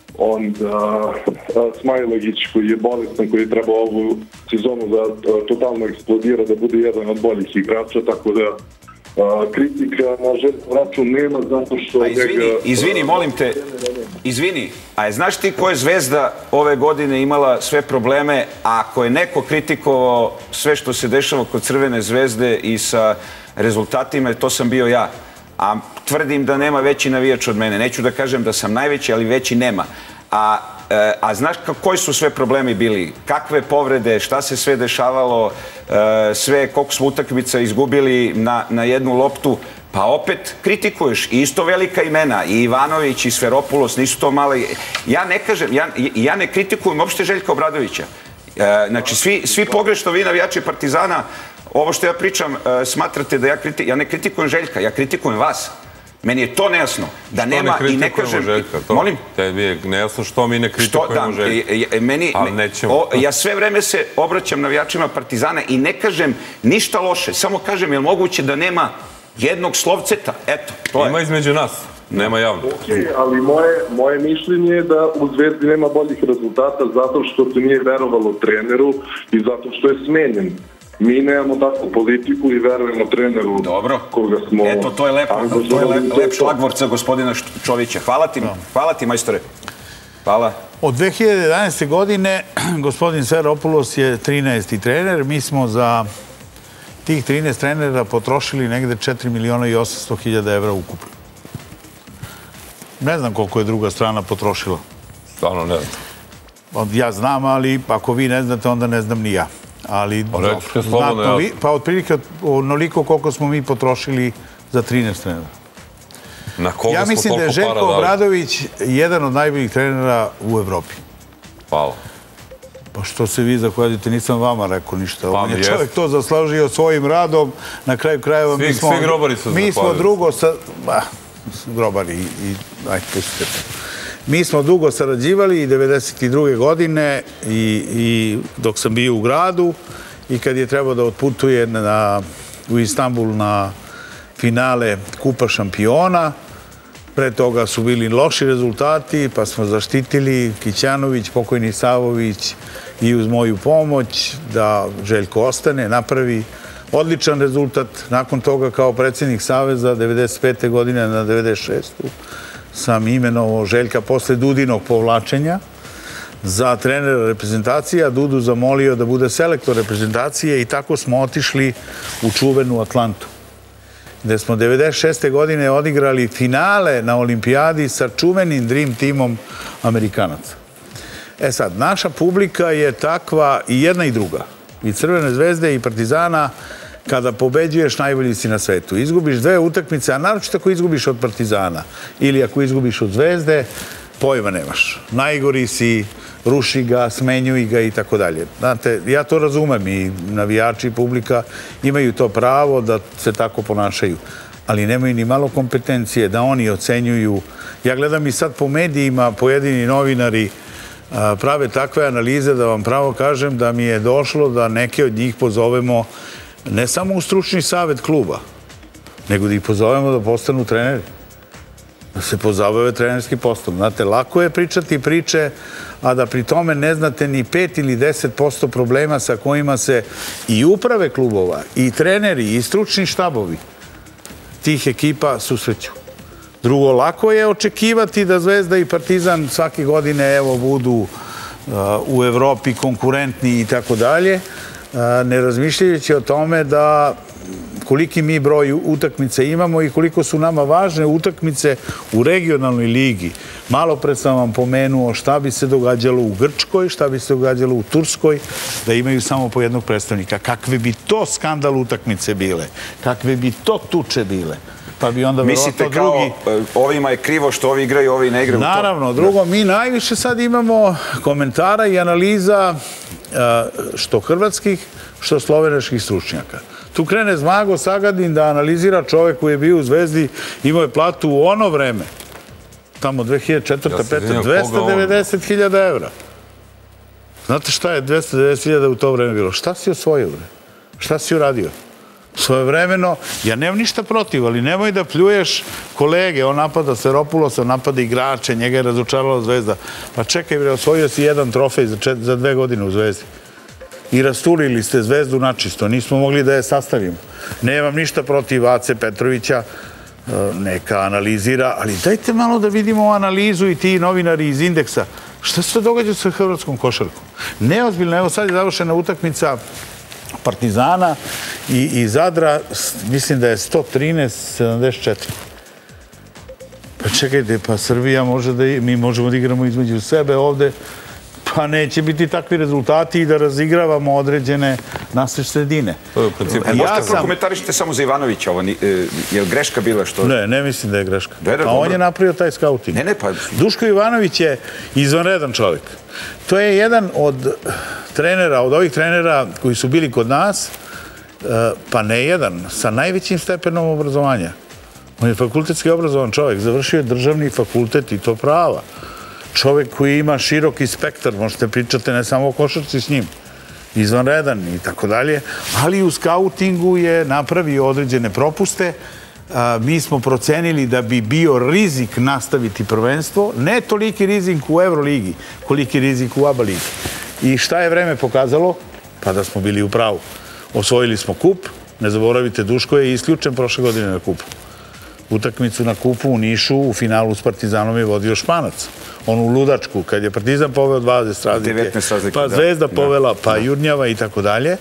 E: onda Smajlegić koji je bolestan, koji je trebao ovu sezonu da totalno eksplodira, da bude jedan od boljih igrača, tako da kritika na Željko račun nema zato što...
A: A izvini, izvini, molim te, izvini, a znaš ti ko je Zvezda ove godine imala sve probleme, a ako je neko kritikovao sve što se dešava kod Crvene zvezde i sa rezultatima, to sam bio ja. A tvrdim da nema veći navijač od mene. Neću da kažem da sam najveći, ali veći nema. A, a znaš koji su sve problemi bili? Kakve povrede, šta se sve dešavalo, sve, koliko smo utakmica izgubili na, na jednu loptu, pa opet kritikuješ. I isto velika imena, i Ivanović, i Sferopulos, nisu to mali. Ja ne kažem, ja, ja ne kritikujem uopšte Željka Obradovića. Znači, svi, svi pogrešno vi navijači Partizana, ovo što ja pričam, smatrate da ja kritikujem, ja ne kritikujem Željka, ja kritikujem vas. Meni je to nejasno. Da
C: što
A: nema
C: ne
A: i ne kažem...
C: Željka? To,
A: molim?
C: Tebi je nejasno što mi ne kritikujemo
A: što, da,
C: Željka.
A: Meni,
C: ali nećemo.
A: O, ja sve vreme se obraćam navijačima Partizana i ne kažem ništa loše. Samo kažem, je li moguće da nema jednog slovceta? Eto, to je.
C: Ima između nas. Nema javno.
E: Okay, ali moje, moje mišljenje je da u Zvezdi nema boljih rezultata zato što se nije verovalo treneru i zato što je smenjen. Mi nemamo takvu politiku i verujemo treneru.
A: Dobro.
E: Koga smo...
A: Eto, to je lepo. To je lep, lep šlagvort za gospodina Čovića. Hvala ti, hvala ti, majstore. Hvala.
B: Od dve hiljade jedanaeste. godine gospodin Sferopulos je trinaesti trener. Mi smo za tih trinaest trenera potrošili negde četiri miliona i osamsto hiljada evra ukupno. Ne znam koliko je druga strana potrošila.
C: Stvarno ne znam.
B: Ja znam, ali ako vi ne znate, onda ne znam ni ja. Ali, pa otprilike onoliko koliko smo mi potrošili za trinaest trenera.
C: Na koga
B: ja mislim da je Željko Obradović jedan od najboljih trenera u Evropi.
C: Hvala.
B: Pa što se vi zahvalite, nisam vama rekao ništa. On je čovjek to zaslužio svojim radom. Na kraju krajeva mi smo...
C: Svi grobari su
B: mi smo drugo sa... Grobari i... Ajde, pustite. Mi smo dugo sarađivali i devedeset druge. godine i dok sam bio u gradu i kad je trebao da otputuje u Istanbul na finale Kupa šampiona. Pre toga su bili loši rezultati, pa smo zaštitili Kićanović, pokojni Savović i uz moju pomoć da Željko ostane, napravi odličan rezultat. Nakon toga kao predsjednik Saveza devedeset pete. godine na devedeset šestu. sam imenovao Željka posle Dudinog povlačenja za trenera reprezentacije, a Dudu zamolio da bude selektor reprezentacije i tako smo otišli u čuvenu Atlantu, gde smo devedeset šeste. godine odigrali finale na olimpijadi sa čuvenim Dream timom Amerikanaca. E sad, naša publika je takva i jedna i druga, i Crvene zvezde i Partizana, kada pobeđuješ, najbolji si na svetu. Izgubiš dve utakmice, a naročito ako izgubiš od Partizana ili ako izgubiš od Zvezde, pojma nemaš. Najgori si, ruši ga, smenjuj ga i tako dalje. Znate, ja to razumem i navijači i publika imaju to pravo da se tako ponašaju, ali nemaju ni malo kompetencije da oni ocenjuju. Ja gledam i sad po medijima, pojedini novinari prave takve analize da vam pravo kažem da mi je došlo da neke od njih pozovemo ne samo u stručni savjet kluba, nego da ih pozovemo da postanu treneri. Da se pozabave trenerski poslom. Znate, lako je pričati priče, a da pri tome ne znate ni pet ili deset posto problema sa kojima se i uprave klubova, i treneri, i stručni štabovi tih ekipa susreću. Drugo, lako je očekivati da Zvezda i Partizan svake godine evo budu u Evropi konkurentni i tako dalje, ne razmišljajući o tome da koliki mi broj utakmica imamo i koliko su nama važne utakmice u regionalnoj ligi. Malo pre sam vam pomenuo šta bi se događalo u Grčkoj, šta bi se događalo u Turskoj, da imaju samo po jednog predstavnika. Kakve bi to skandal utakmice bile? Kakve bi to tuče bile? Pa bi onda
A: mislite kao ovima je krivo što ovi igraju, ovi ne igraju?
B: Naravno. Drugo, mi najviše sad imamo komentara i analiza što hrvatskih, što slovenačkih stručnjaka. Tu krene Zmago Sagadin da analizira čovek koji je bio u Zvezdi, imao je platu u ono vreme, tamo dve hiljade četvrte. pete. dvesta devedeset hiljada evra. Znate šta je dvesta devedeset hiljada u to vreme bilo? Šta si osvojio? Šta si uradio? Svojevremeno, ja nemam ništa protiv, ali nemoj da pljuješ kolege, on napada Seropulosa, napada igrače, njega je razočarala Zvezda. Pa čekaj, bre, osvojio si jedan trofej za dve godine u Zvezdi. I rasturili ste Zvezdu načisto, nismo mogli da je sastavimo. Nemam ništa protiv Ace Petrovića, neka analizira, ali dajte malo da vidimo analizu i ti novinari iz Indeksa. Šta se događa sa hrvatskom košarkom? Neozbiljno, evo sad je završena utakmica Partizana i Zadra, mislim da je sto trinaest sedamdeset četiri. Pa čekajte, pa Srbija može da, mi možemo da igramo između sebe ovde, pa neće biti takvi rezultati i da razigravamo određene naše sredine.
A: Možete prokomentarišite samo za Ivanovića ovo, je li greška bila što...
B: Ne, ne mislim da je greška. A on je napravio taj skauting.
A: Ne, ne, pa...
B: Duško Ivanović je izvanredan čovjek. To je jedan od trenera, od ovih trenera koji su bili kod nas, pa ne jedan, sa najvećim stepenom obrazovanja. On je fakultetski obrazovan čovjek, završio je državni fakultet i to prava. Čovjek koji ima široki spektar, možete pričati ne samo o košarci s njim, izvanredan i tako dalje, ali u skautingu je napravio određene propuste. Mi smo procenili da bi bio rizik nastaviti prvenstvo, ne toliki rizik u Euroligi, koliki rizik u ABA ligi. I šta je vreme pokazalo? Pa da smo bili u pravu. Osvojili smo kup, ne zaboravite, Duško je isključen prošle godine na kupu. Utakmicu na kupu u Nišu u finalu s Partizanom je vodio Španac. On u ludačku, kad je Partizan poveo dvadeset razlike, pa Zvezda povela, pa Jurnjava i tako dalje.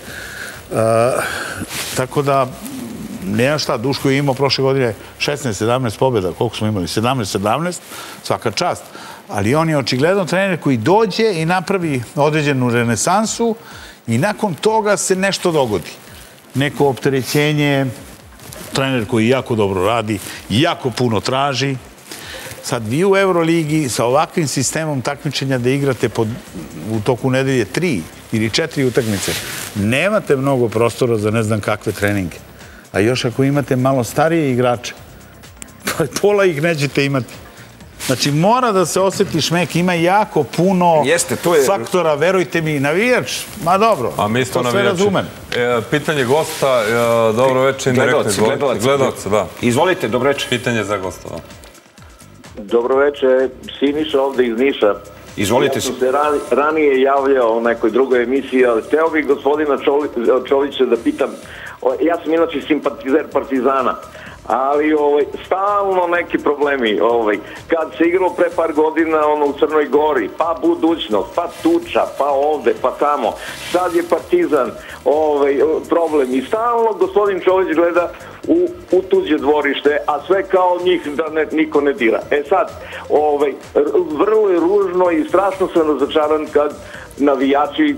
B: Tako da, nema šta, Duško je imao prošle godine šesnaest sedamnaest pobjeda, koliko smo imali, sedamnaest sedamnaest, svaka čast. Ali on je očigledno trener koji dođe i napravi određenu renesansu i nakon toga se nešto dogodi. Neko opterećenje, trener koji jako dobro radi, jako puno traži. Sad vi u Euroligi sa ovakvim sistemom takmičenja da igrate u toku nedelje tri ili četiri utakmice, nemate mnogo prostora za ne znam kakve treninge. A još ako imate malo starije igrače, pola ih nećete imati. Znači, mora da se osjeti šmek, ima jako puno faktora, verujte mi, navijač, ma dobro, to sve razumem.
C: Pitanje gosta, dobro večer, gledalca, da.
A: Izvolite, dobro večer.
C: Pitanje za gosta, da.
F: Dobro večer, Siniša ovde iz Niša.
A: Izvolite se.
F: Ja sam se ranije javljao u nekoj drugoj emisiji, ali hteo bih gospodina Čolića da pitam, ja sam inače simpatizer Partizana, ali stalno neki problemi. Kad se igralo pre par godina u Crnoj Gori, pa budućnost, pa tuča, pa ovde, pa tamo, sad je Partizan problem i stalno gospodin Čolić gleda u tuđe dvorište, a sve kao njih da niko ne dira. E sad, vrlo je ružno i strašno sam razočaran kad navijači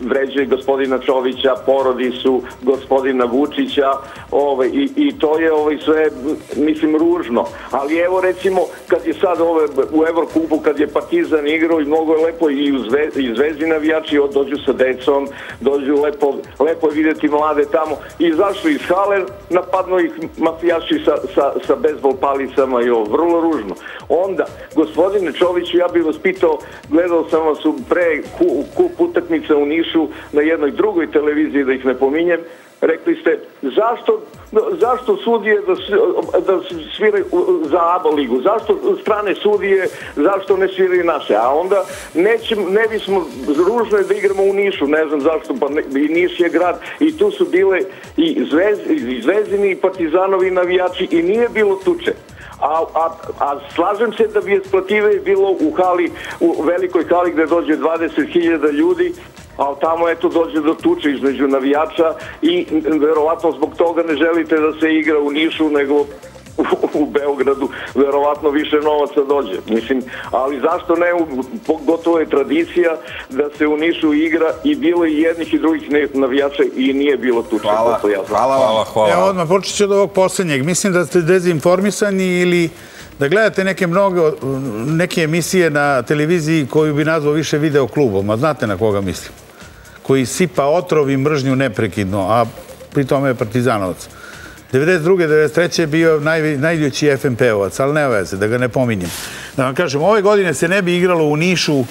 F: vređaju gospodina Čovića, porodicu gospodina Vučića, ovaj, i, i to je ovaj, sve, mislim, ružno. Ali evo, recimo, kad je sad ovaj, u Evrokupu, kad je Partizan igrao i mnogo je lepo i, zve, i zvezdi navijači dođu sa decom, dođu lepo, lepo je vidjeti mlade tamo i zašto iz hale napadnu ih mafijaši sa, sa, sa bejzbol palicama i ovo, vrlo ružno. Onda, gospodine Čoviću, ja bih vas pitao, gledao sam vas u pre kup utakmica u Nišu na jednoj drugoj televiziji, da ih ne pominjem, rekli ste, zašto, zašto sudije da, da sviraju za A B A ligu, zašto strane sudije, zašto ne sviraju naše, a onda neće, ne bismo, ružno je da igramo u Nišu, ne znam zašto, pa ne, i Niš je grad i tu su bile i, zvez, i Zvezdini i Partizanovi navijači i nije bilo tuče. A, a, a slažem se da bi isplative bilo u hali, u velikoj hali gde dođe dvadeset hiljada ljudi, ali tamo eto dođe do tuče između navijača i verovatno zbog toga ne želite da se igra u Nišu nego u, u Beogradu, verovatno više novaca dođe. Mislim, ali zašto ne, gotovo je tradicija da se u Nišu igra i bilo i jednih i drugih navijača i nije bilo tuče.
A: Hvala, hvala, hvala, hvala.
B: Evo odmah, počet ću od ovog posljednjeg. Mislim da ste dezinformisani ili da gledate neke mnogo, neke emisije na televiziji koju bi nazvao više video klubom, a znate na koga mislim? Koji sipa otrov i mržnju neprekidno, a pri tome je Partizanovac. devedeset druge. devedeset treće je bio naj, najljući F M P-ovac, ali ne veze, da ga ne pominjem. Da vam kažem, ove godine se ne bi igralo u Nišu,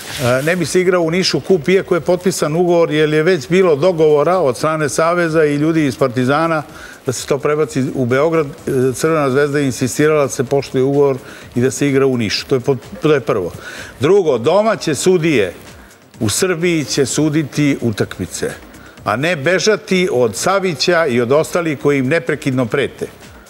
B: ne bi se igrao u Nišu kup, iako je potpisan ugovor, jer je već bilo dogovora od strane Saveza i ljudi iz Partizana da se to prebaci u Beograd. Crvena zvezda je insistirala da se poštuje ugovor i da se igra u Nišu. To je, to je prvo. Drugo, domaće sudije u Srbiji će suditi utakmice, a ne bežati od Savića i od ostalih koji im neprekidno prete.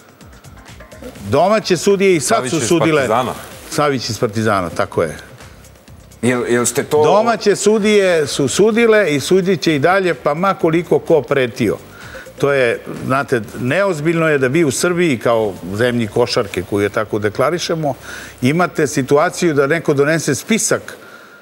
B: Domaće sudije i sad su sudile... Savić iz Partizana, tako je.
A: Jel, jel ste to...
B: Domaće sudije su sudile i sudit će i dalje, pa ma koliko ko pretio. To je, znate, neozbiljno je da vi u Srbiji, kao zemlji košarke koju je tako deklarišemo, imate situaciju da neko donese spisak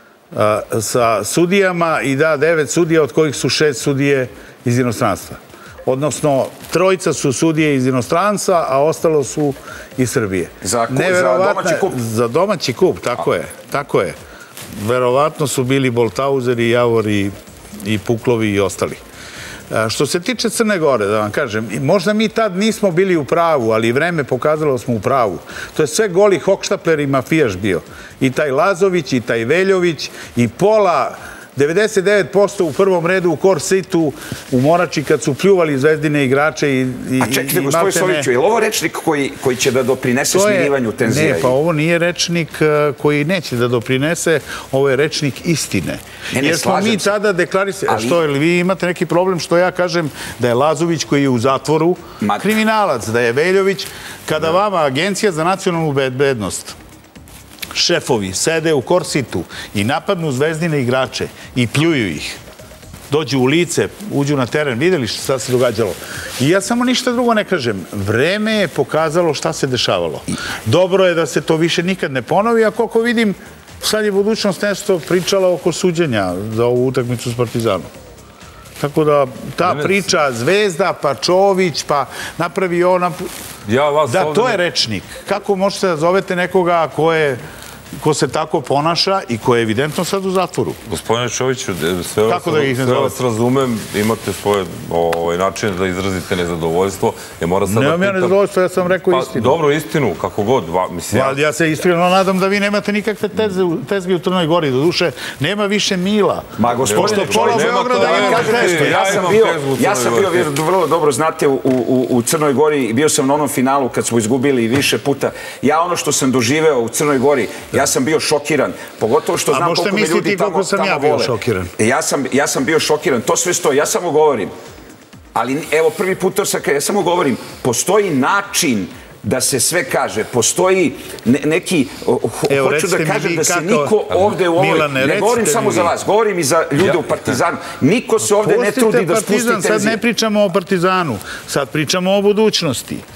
B: sa sudijama i da devet sudija, od kojih su šest sudije iz inostranstva. Odnosno, trojica su sudije iz inostranstva, a ostalo su iz Srbije.
A: Za, za domaći kup?
B: Za domaći kup, tako je. Tako je. Verovatno su bili Boltauzeri, Javori i Puklovi i ostali. Što se tiče Crne Gore, da vam kažem, možda mi tad nismo bili u pravu, ali vreme pokazalo smo u pravu. To je sve goli hokštapler i mafijaš bio. I taj Lazović, i taj Veljović, i pola, devedeset devet posto u prvom redu u Korsitu, u Morači, kad su pljuvali zvezdine igrače i, i,
A: a čekajte, gospodin Soviću, je li ovo rečnik koji, koji će da doprinese smirivanju tenzija?
B: Ne, pa ovo nije rečnik koji neće da doprinese, ovo je rečnik istine.
A: Ne, ne,
B: jer smo mi tada deklarisali,
A: ali...
B: što je li vi imate neki problem što ja kažem da je Lazović koji je u zatvoru Ma... kriminalac, da je Veljović, kada da. Vama Agencija za nacionalnu bezbednost, šefovi sede u Korsitu i napadnu zvezdine igrače i pljuju ih, dođu u lice, uđu na teren, vidjeli šta se događalo. I ja samo ništa drugo ne kažem. Vreme je pokazalo šta se dešavalo. Dobro je da se to više nikad ne ponovi, a koliko vidim, sad je budućnost nešto pričala oko suđenja za ovu utakmicu s Partizanom. Tako da ta priča Zvezda, pa Čović, pa napravi ona... Da, to je rečnik. Kako možete da zovete nekoga ko je ko se tako ponaša i ko je evidentno sad u zatvoru.
C: Gospodine Čoviću, sve vas razumem, imate svoje načine da izrazite nezadovoljstvo.
B: Nemam ja nezadovoljstvo, ja sam rekao istinu.
C: Dobro, istinu, kako god.
B: Ja se iskreno nadam da vi nemate nikakve tezge u Crnoj Gori. Do duše, nema više Mila.
A: Ma, gospodine Čović, ja sam bio, vi vrlo dobro znate, u Crnoj Gori i bio sam na onom finalu kad smo izgubili više puta. Ja ono što sam doživeo u Crnoj Gori, ja sam bio šokiran, pogotovo što znam koliko me ljudi tamo vole.
B: Sam ja bio šokiran?
A: Ja sam, ja sam bio šokiran, to sve stoji, ja samo govorim. Ali evo prvi put to sam, ja samo govorim, postoji način da se sve kaže, postoji neki, hoću da kažem da se niko ovde u ovoj, ne govorim samo za vas, govorim i za ljude u Partizanu, niko se ovde ne trudi da spusti tenzije.
B: Sad ne pričamo o Partizanu, sad pričamo o budućnosti.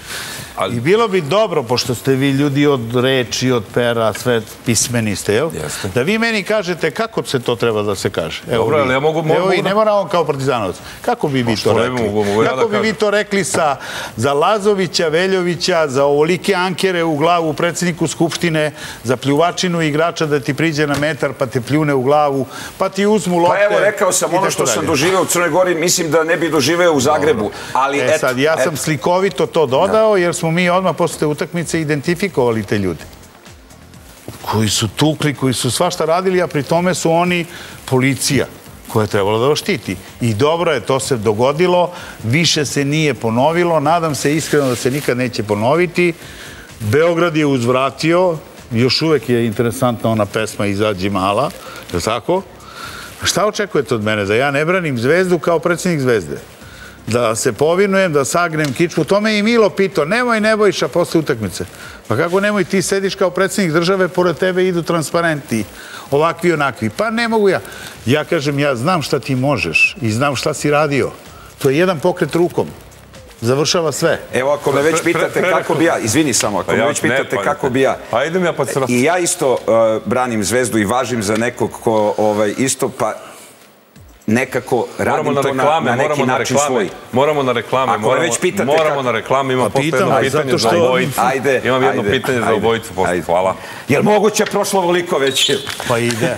B: I bilo bi dobro, pošto ste vi ljudi od reči, od pera, sve pismeni ste, jel? Da vi meni kažete kako se to treba da se kaže.
C: Dobro, ali ja mogu...
B: Evo i ne moramo kao Partizanovac. Kako bi vi to rekli? Kako bi vi to rekli za Lazovića, Veljovića, za ovolike ankere u glavu predsjedniku Skupštine, za pljuvačinu igrača da ti priđe na metar pa te pljune u glavu, pa ti uzmu lopte.
A: Pa evo, rekao sam, ono što sam doživeo u Crnoj Gori, mislim da ne bi doživeo u Zagrebu.
B: E sad, ja sam slikovito to dodao, jer smo mi odmah posle te utakmice identifikovali te ljude koji su tukli, koji su svašta radili, a pri tome su oni policija koja je trebala da vas štiti. I dobro je, to se dogodilo, više se nije ponovilo, nadam se iskreno da se nikad neće ponoviti. Beograd je uzvratio, još uvek je interesantna ona pesma Izađi mala, je li tako? Šta očekujete od mene? Da ja ne branim Zvezdu kao predsjednik Zvezde? Da se povinujem, da sagnem kičmu. To me i Milo pitao, nemoj Nebojša posle utakmice. Pa kako nemoj, ti sediš kao predsjednik države, pored tebe idu transparenti, ovakvi i onakvi. Pa ne mogu ja. Ja kažem, ja znam šta ti možeš i znam šta si radio. To je jedan pokret rukom. Završava sve.
A: Evo, ako me već pitate kako bi ja, izvini samo, ako me već pitate kako bi ja,
C: pa idem ja pa se
A: i ja isto branim Zvezdu i važim za nekog ko isto, pa nekako radim to na neki način svoj.
C: Moramo na reklame.
A: Ako me već pitate kako...
C: Moramo na reklame, imam posle jedno pitanje za obojicu. Imam jedno pitanje za obojicu posle. Hvala.
A: Jel moguće prošlo voliko već?
B: Pa ide.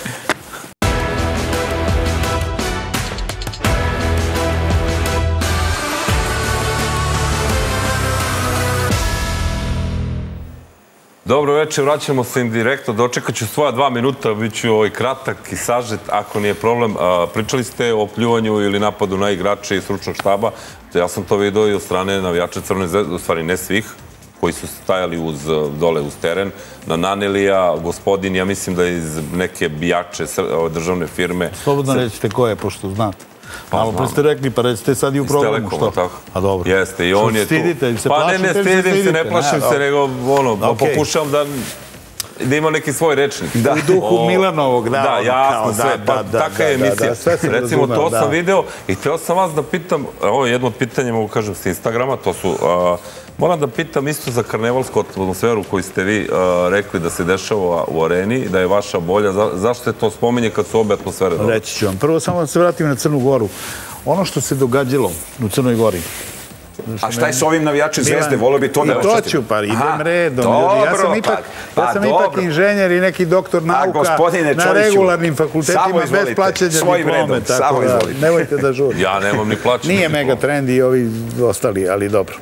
C: Dobro večer, vraćamo se indirektno. Dočekat ću svoja dva minuta, bit ću ovaj kratak i sažet, ako nije problem. Pričali ste o pljuvanju ili napadu na igrače i stručnog štaba. Ja sam to vidio i od strane navijača Crvene zvezde, u stvari ne svih, koji su stajali dole uz teren, na Nanelija, gospodin, ja mislim da je iz neke bijače državne firme.
B: Slobodno recite ko je, pošto znate. Malo pre ste rekli, pa recite sad i u programu što. A dobro.
C: Jeste, i on je tu.
B: Stidite se,
C: pa ne, ne stidim se, ne plašim se, nego ono, pokušavam da da ima neki svoj rečnik.
B: U duhu Milanovog, da.
C: Da, jasno sve, pa taka je emisija. Recimo, to sam video i teo sam vas da pitam, ovo je jedno od pitanja, mogu kažem, s Instagrama, to su, moram da pitam isto za karnevalsku atmosferu koju ste vi rekli da se dešava u areni, da je vaša bolja. Zašto je to spominje kad su obe atmosfere dobre?
B: Reći ću vam. Prvo samo da se vratim na Crnu Goru. Ono što se događalo u Crnoj Gori.
A: A šta je s ovim navijačem Zvezde? Volio bi to da
B: očetim. I to ću, pa idem redom. Ja sam ipak inženjer i neki doktor nauka na regularnim fakultetima bez plaćanja diplome. Samo izvolite. Nemojte da žurite.
C: Ja nemam ni plaćanja.
B: Nije Megatrend i ovi ostali, ali dobro.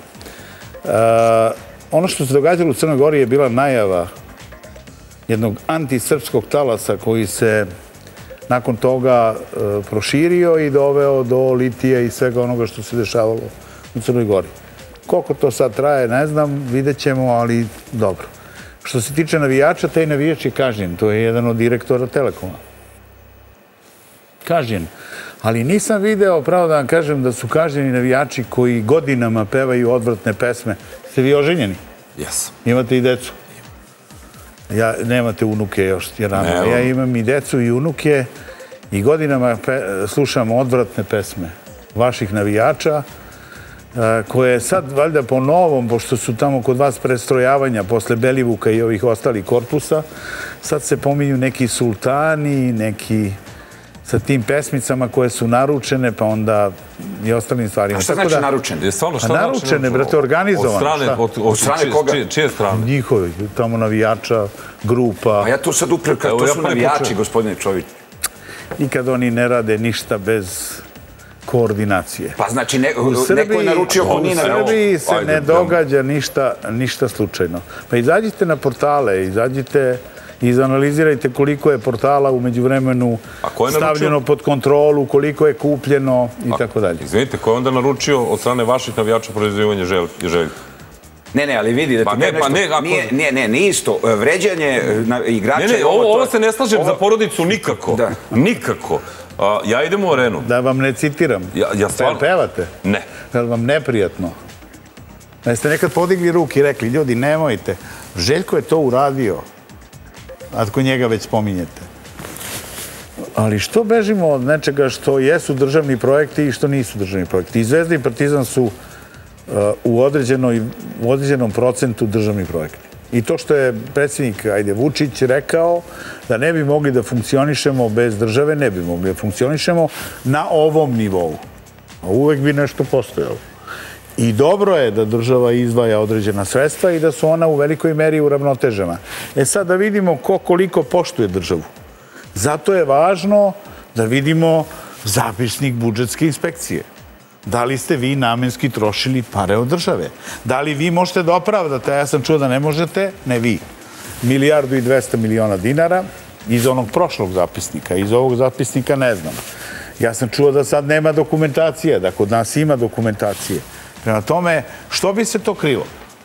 B: Ono što se događalo u Crnoj Gori je bila najava jednog antisrpskog talasa koji se nakon toga proširio i doveo do litija i svega onoga što se dešavalo u Crnoj Gori. Koliko to sad traje, ne znam, vidjet ćemo, ali dobro. Što se tiče navijača, taj navijač je kažnjen. To je jedan od direktora Telekoma. Kažnjen. Ali nisam video, pravo da vam kažem, da su kažnjeni navijači koji godinama pevaju odvratne pesme. Ste vi oženjeni?
C: Jesam.
B: Imate i decu? Nemate unuke još. Ja imam i decu i unuke i godinama slušam odvratne pesme vaših navijača, koje sad, valjda po novom, pošto su tamo kod vas prestrojavanja posle Belivuka i ovih ostalih korpusa, sad se pominju neki sultani, neki sa tim pesmicama koje su naručene, pa onda i ostalim stvarima.
A: A šta znači naručene?
B: Naručene, brate, organizovane.
C: Od strane koga? Čije strane?
B: Njihovi, tamo navijača, grupa.
A: A ja tu sad upravo, to su navijači, gospodine Čović.
B: Nikad oni ne rade ništa bez koordinacije.
A: Pa znači neko je naručio ko nije naručio.
B: U Srbiji se ne događa ništa slučajno. Pa izađite na portale, izađite i izanalizirajte koliko je portala umeđu vremenu stavljeno pod kontrolu, koliko je kupljeno i tako dalje.
C: Izvinite, ko je onda naručio od strane vaših navijača proizivanje željka?
A: Ne, ne, ali vidi da ti kažem nešto. Ne, ne, nije isto. Vređanje igrača...
C: Ne, ne, ovo se ne slažem za porodicu nikako. Nikako. Ja idem u arenu.
B: Da vam ne citiram.
C: Ja stvarno...
B: Pevate?
C: Ne.
B: Je li vam neprijatno? Da ste nekad podigli ruke i rekli, ljudi, nemojte. Željko je to uradio. Ako njega već spominjete. Ali što bežimo od nečega što jesu državni projekti i što nisu državni projekti? I Zvezda i Partizan su u određenom procentu državni projekti. I to što je predsjednik Vučić rekao da ne bi mogli da funkcionišemo bez države, ne bi mogli da funkcionišemo na ovom nivou. A uvek bi nešto postojalo. I dobro je da država izdvaja određena sredstva i da su ona u velikoj meri uravnotežena. E sad da vidimo ko koliko poštuje državu. Zato je važno da vidimo zapisnik budžetske inspekcije. Da li ste vi namenski trošili pare od države? Da li vi možete da opravdate, ja sam čuo da ne možete, ne vi, milijardu i dvesta miliona dinara iz onog prošlog zapisnika, iz ovog zapisnika ne znam. Ja sam čuo da sad nema dokumentacije, da kod nas ima dokumentacije. Prema tome, što bi se to krilo?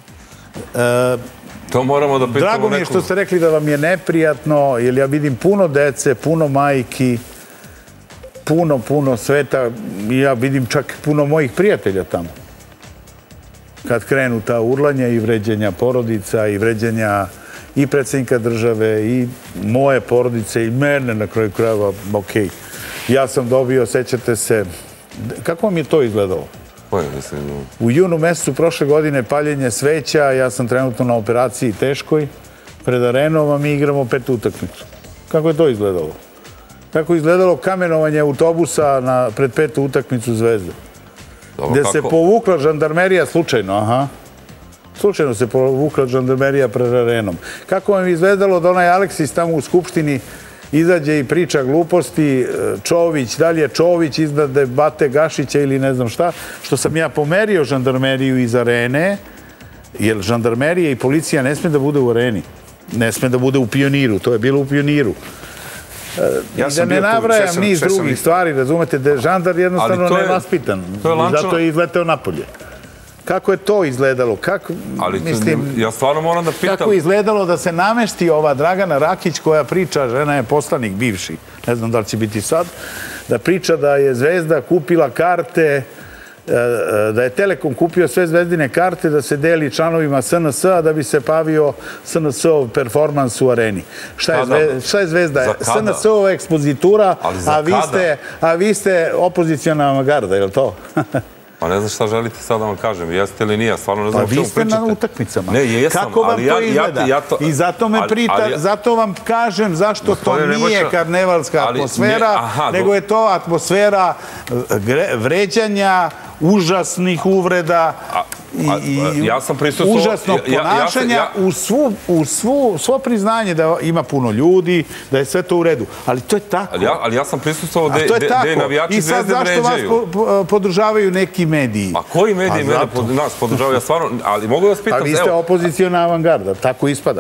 C: To moramo da pitamo nekog.
B: Drago mi je što ste rekli da vam je neprijatno, jer ja vidim puno dece, puno majki, puno, puno sveta. Ja vidim čak puno mojih prijatelja tamo. Kad krenu ta urlanja i vređenja porodica i vređenja i predsjednika države i moje porodice i mene na kraju krajeva, okej. Ja sam dobio, sećate se, kako vam je to izgledalo? U junu mesecu prošle godine paljenje sveća, ja sam trenutno na operaciji teškoj, pred arenom, a mi igramo petu utakmicu. Kako je to izgledalo? Kako je izgledalo kamenovanje autobusa pred petu utakmicu Zvezde? Gde se povukla žandarmerija slučajno, aha. Slučajno se povukla žandarmerija pred arenom. Kako vam je izgledalo da onaj Aleksis tamo u Skupštini izađe i priča gluposti, Čović, da li je Čović iznad Bate Gašića ili ne znam šta, što sam ja pomerio žandarmeriju iz arene, jer žandarmerija i policija ne sme da bude u areni. Ne sme da bude u Pioniru, to je bilo u Pioniru. I da ne nabrajam niz drugih stvari, razumete, da je žandar jednostavno nevaspitan. Zato je izleteo napolje. Kako je to izgledalo?
C: Ali ja stvarno moram da pitam.
B: Kako je izgledalo da se namešti ova Dragana Rakić koja priča, žena je poslanik bivši, ne znam da li će biti sad, da priča da je Zvezda kupila karte, da je Telekom kupio sve Zvezdine karte da se deli članovima S N S-a da bi se pavio S N S-ov performans u areni. Šta je Zvezda? S N S-ova ekspozitura, a vi ste opozicijona avangarda, je li to?
C: Pa ne znam šta želite sad da vam kažem, jeste ili nije, stvarno ne znam o čemu pričate.
B: Pa vi ste na utakmicama.
C: Ne, jesam,
B: kako vam to izgleda? I zato me prita, zato vam kažem zašto to nije karnevalska atmosfera, nego je to atmosfera vređanja, užasnih uvreda i užasnog ponašanja u svo priznanje da ima puno ljudi, da je sve to u redu. Ali to je tako.
C: Ali ja sam prisustvovao gde je navijači Zvezde vređaju.
B: I sad zašto vas podržavaju neki mediji?
C: A koji mediji nas podržavaju? Ja stvarno, ali mogu vas pitam...
B: A vi ste opozicijona avangarda, tako ispada.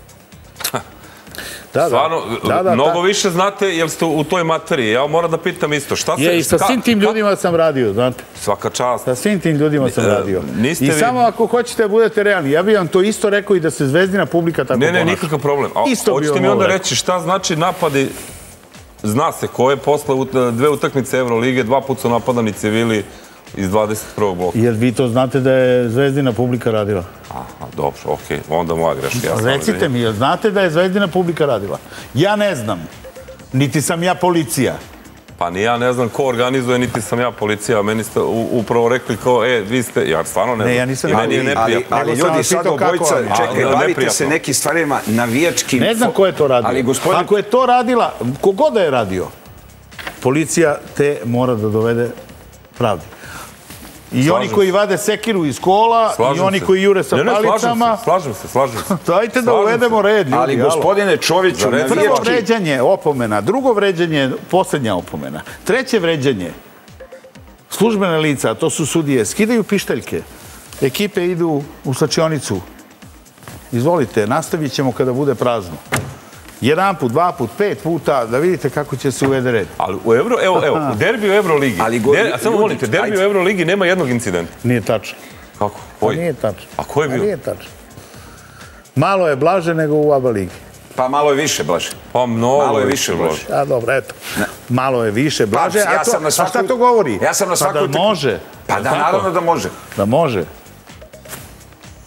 C: Stvarno, mnogo više znate jer ste u toj materiji. Ja moram da pitam isto.
B: Je, i sa svim tim ljudima sam radio, znate.
C: Svaka čast.
B: Sa svim tim ljudima sam radio. I samo ako hoćete da budete realni, ja bih vam to isto rekao i da se Zvezdina publika tako ponaša.
C: Ne, ne, nikakav problem. Hoćete mi onda reći šta znači napadi, zna se ko je posle dve utakmice Evrolige, dva put su napadani civili iz dvadeset prvog bloka.
B: Jer vi to znate da je Zvezdina publika radila?
C: Aha, dobro, okej, onda moja greška.
B: Recite mi, jer znate da je Zvezdina publika radila? Ja ne znam, niti sam ja policija.
C: Pa ni ja ne znam ko organizuje, niti sam ja policija. Meni ste upravo rekli kao, e, vi ste, ja stvarno ne znam.
B: Ne, ja nisam.
A: Ali ljudi, sad obojica, čekaj, bavite se nekim stvarima navijačkim...
B: Ne znam ko je to radio. Ako je to radila, kogod da je radio, policija te mora da dovede pravdi. I oni koji vade sekiru iz kola, i oni koji jure sa palicama.
C: Slažem se, slažem se.
B: Dajte da uvedemo red, ljudi.
A: Ali, gospodine Čoviću, navijački...
B: Prvo vređanje, opomena. Drugo vređanje, posljednja opomena. Treće vređanje, službene lica, a to su sudije, skidaju pišteljke. Ekipe idu u slačionicu. Izvolite, nastavit ćemo kada bude prazno. Jedan put, dva put, pet puta, da vidite kako će se uvede red.
C: Ali u Euro, evo, evo, u derbiju Euroligi, samo volite, derbiju Euroligi nema jednog incidenta.
B: Nije tačno.
C: Kako? Koji?
B: Nije tačno.
C: A koji je bio?
B: Nije tačno. Malo je blaže nego u ABA ligi.
A: Pa malo je više blaže.
C: Pa mnogo je više blaže.
B: A dobro, eto. Malo je više blaže. A šta to govori?
A: Ja sam na svakoj...
B: Pa da može.
A: Pa da, naravno da može.
B: Da može.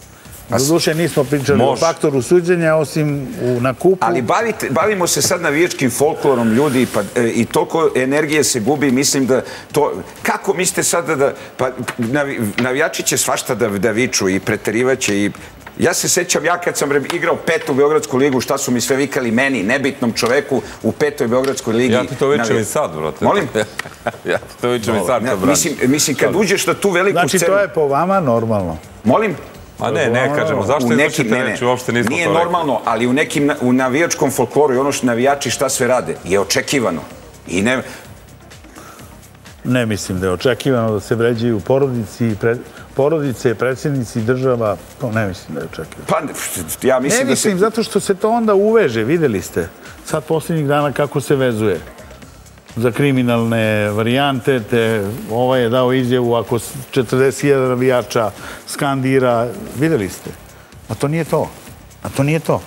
B: Doduše nismo pričali o faktoru suđenja, osim na kupu.
A: Ali bavimo se sad navijačkim folklorom ljudi i toliko energije se gubi, mislim da to... Kako mislite sada da... Pa navijači će svašta da viču i preterivaće i... Ja se sećam, ja kad sam igrao petu Beogradsku ligu, šta su mi sve vikali meni, nebitnom čoveku u petoj Beogradskoj ligi.
C: Ja ti to vičem i sad, brate.
A: Molim?
C: Ja ti to vičem i sad kad braniš.
A: Mislim, kad uđeš na tu veliku scenu...
B: Znači, to je po vama normalno.
A: Molim?
C: A ne, ne kažemo. Zašto izvršite reći? Uopšte nismo to rekli.
A: Nije normalno, ali u nekim, u navijačkom folkloru i ono što navijači šta sve rade je očekivano. I ne...
B: Ne mislim da je očekivano da se vređaju porodici, porodice, predsjednici država, to ne mislim da je očekivano.
A: Pa, ja mislim da se...
B: Ne mislim, zato što se to onda uveže, videli ste, sad posljednjih dana kako se vezuje za kriminalne varijante, te ovaj je dao izjavu ako četrdeset hiljada navijača skandira, videli ste. A to nije to. A to nije to.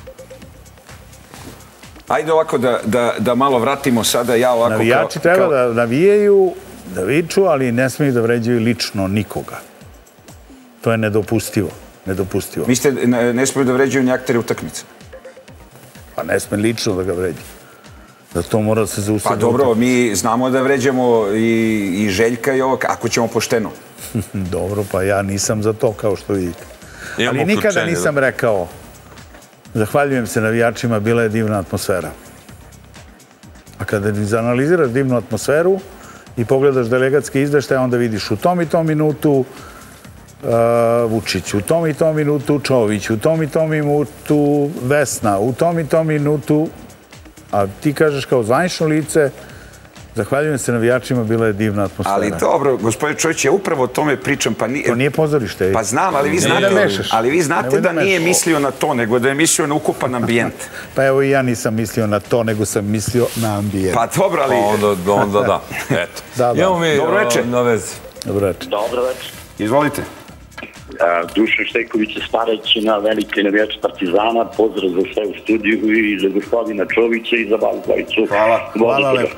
A: Ajde ovako da malo vratimo sada, ja ovako...
B: Navijači treba da navijaju, da viču, ali ne smiju da vređaju lično nikoga. To je nedopustivo. Nedopustivo.
A: Mislite, ne smiju da vređaju ni aktere utakmice?
B: Pa ne smije lično da ga vređi. Da to mora da se zaustaviti.
A: Pa dobro, mi znamo da vređamo i Željka i ovo, ako ćemo pošteno.
B: Dobro, pa ja nisam za to, kao što vidite. Ali nikada nisam rekao... Zahvaljujem se navijačima, bila je divna atmosfera. A kada izanaliziraš divnu atmosferu i pogledaš delegatske izveštaje, onda vidiš u tom i tom minutu Vučić, u tom i tom minutu Čović, u tom i tom minutu Vesna, u tom i tom minutu, a ti kažeš kao zvanično lice, zahvaljujem se navijačima, bila je divna atmosfera.
A: Ali dobro, gospodin Čović, ja upravo o tome pričam, pa nije...
B: To nije pozorište.
A: Pa znam, ali vi znate, ali vi znate da nije mislio na to, nego da je mislio na ukupan ambijent.
B: Pa evo i ja nisam mislio na to, nego sam mislio na ambijent.
A: Pa dobro, ali...
C: Onda da, eto. Imamo mi na vezi.
B: Dobro večer.
G: Dobro večer.
A: Izvolite.
G: Dušan Šteković je Sparaćina, veliki navijač Partizana, pozdrav za sve u studiju i za gospodina Čovića i za vas dvojicu.
A: Hvala.
B: Hvala lepo.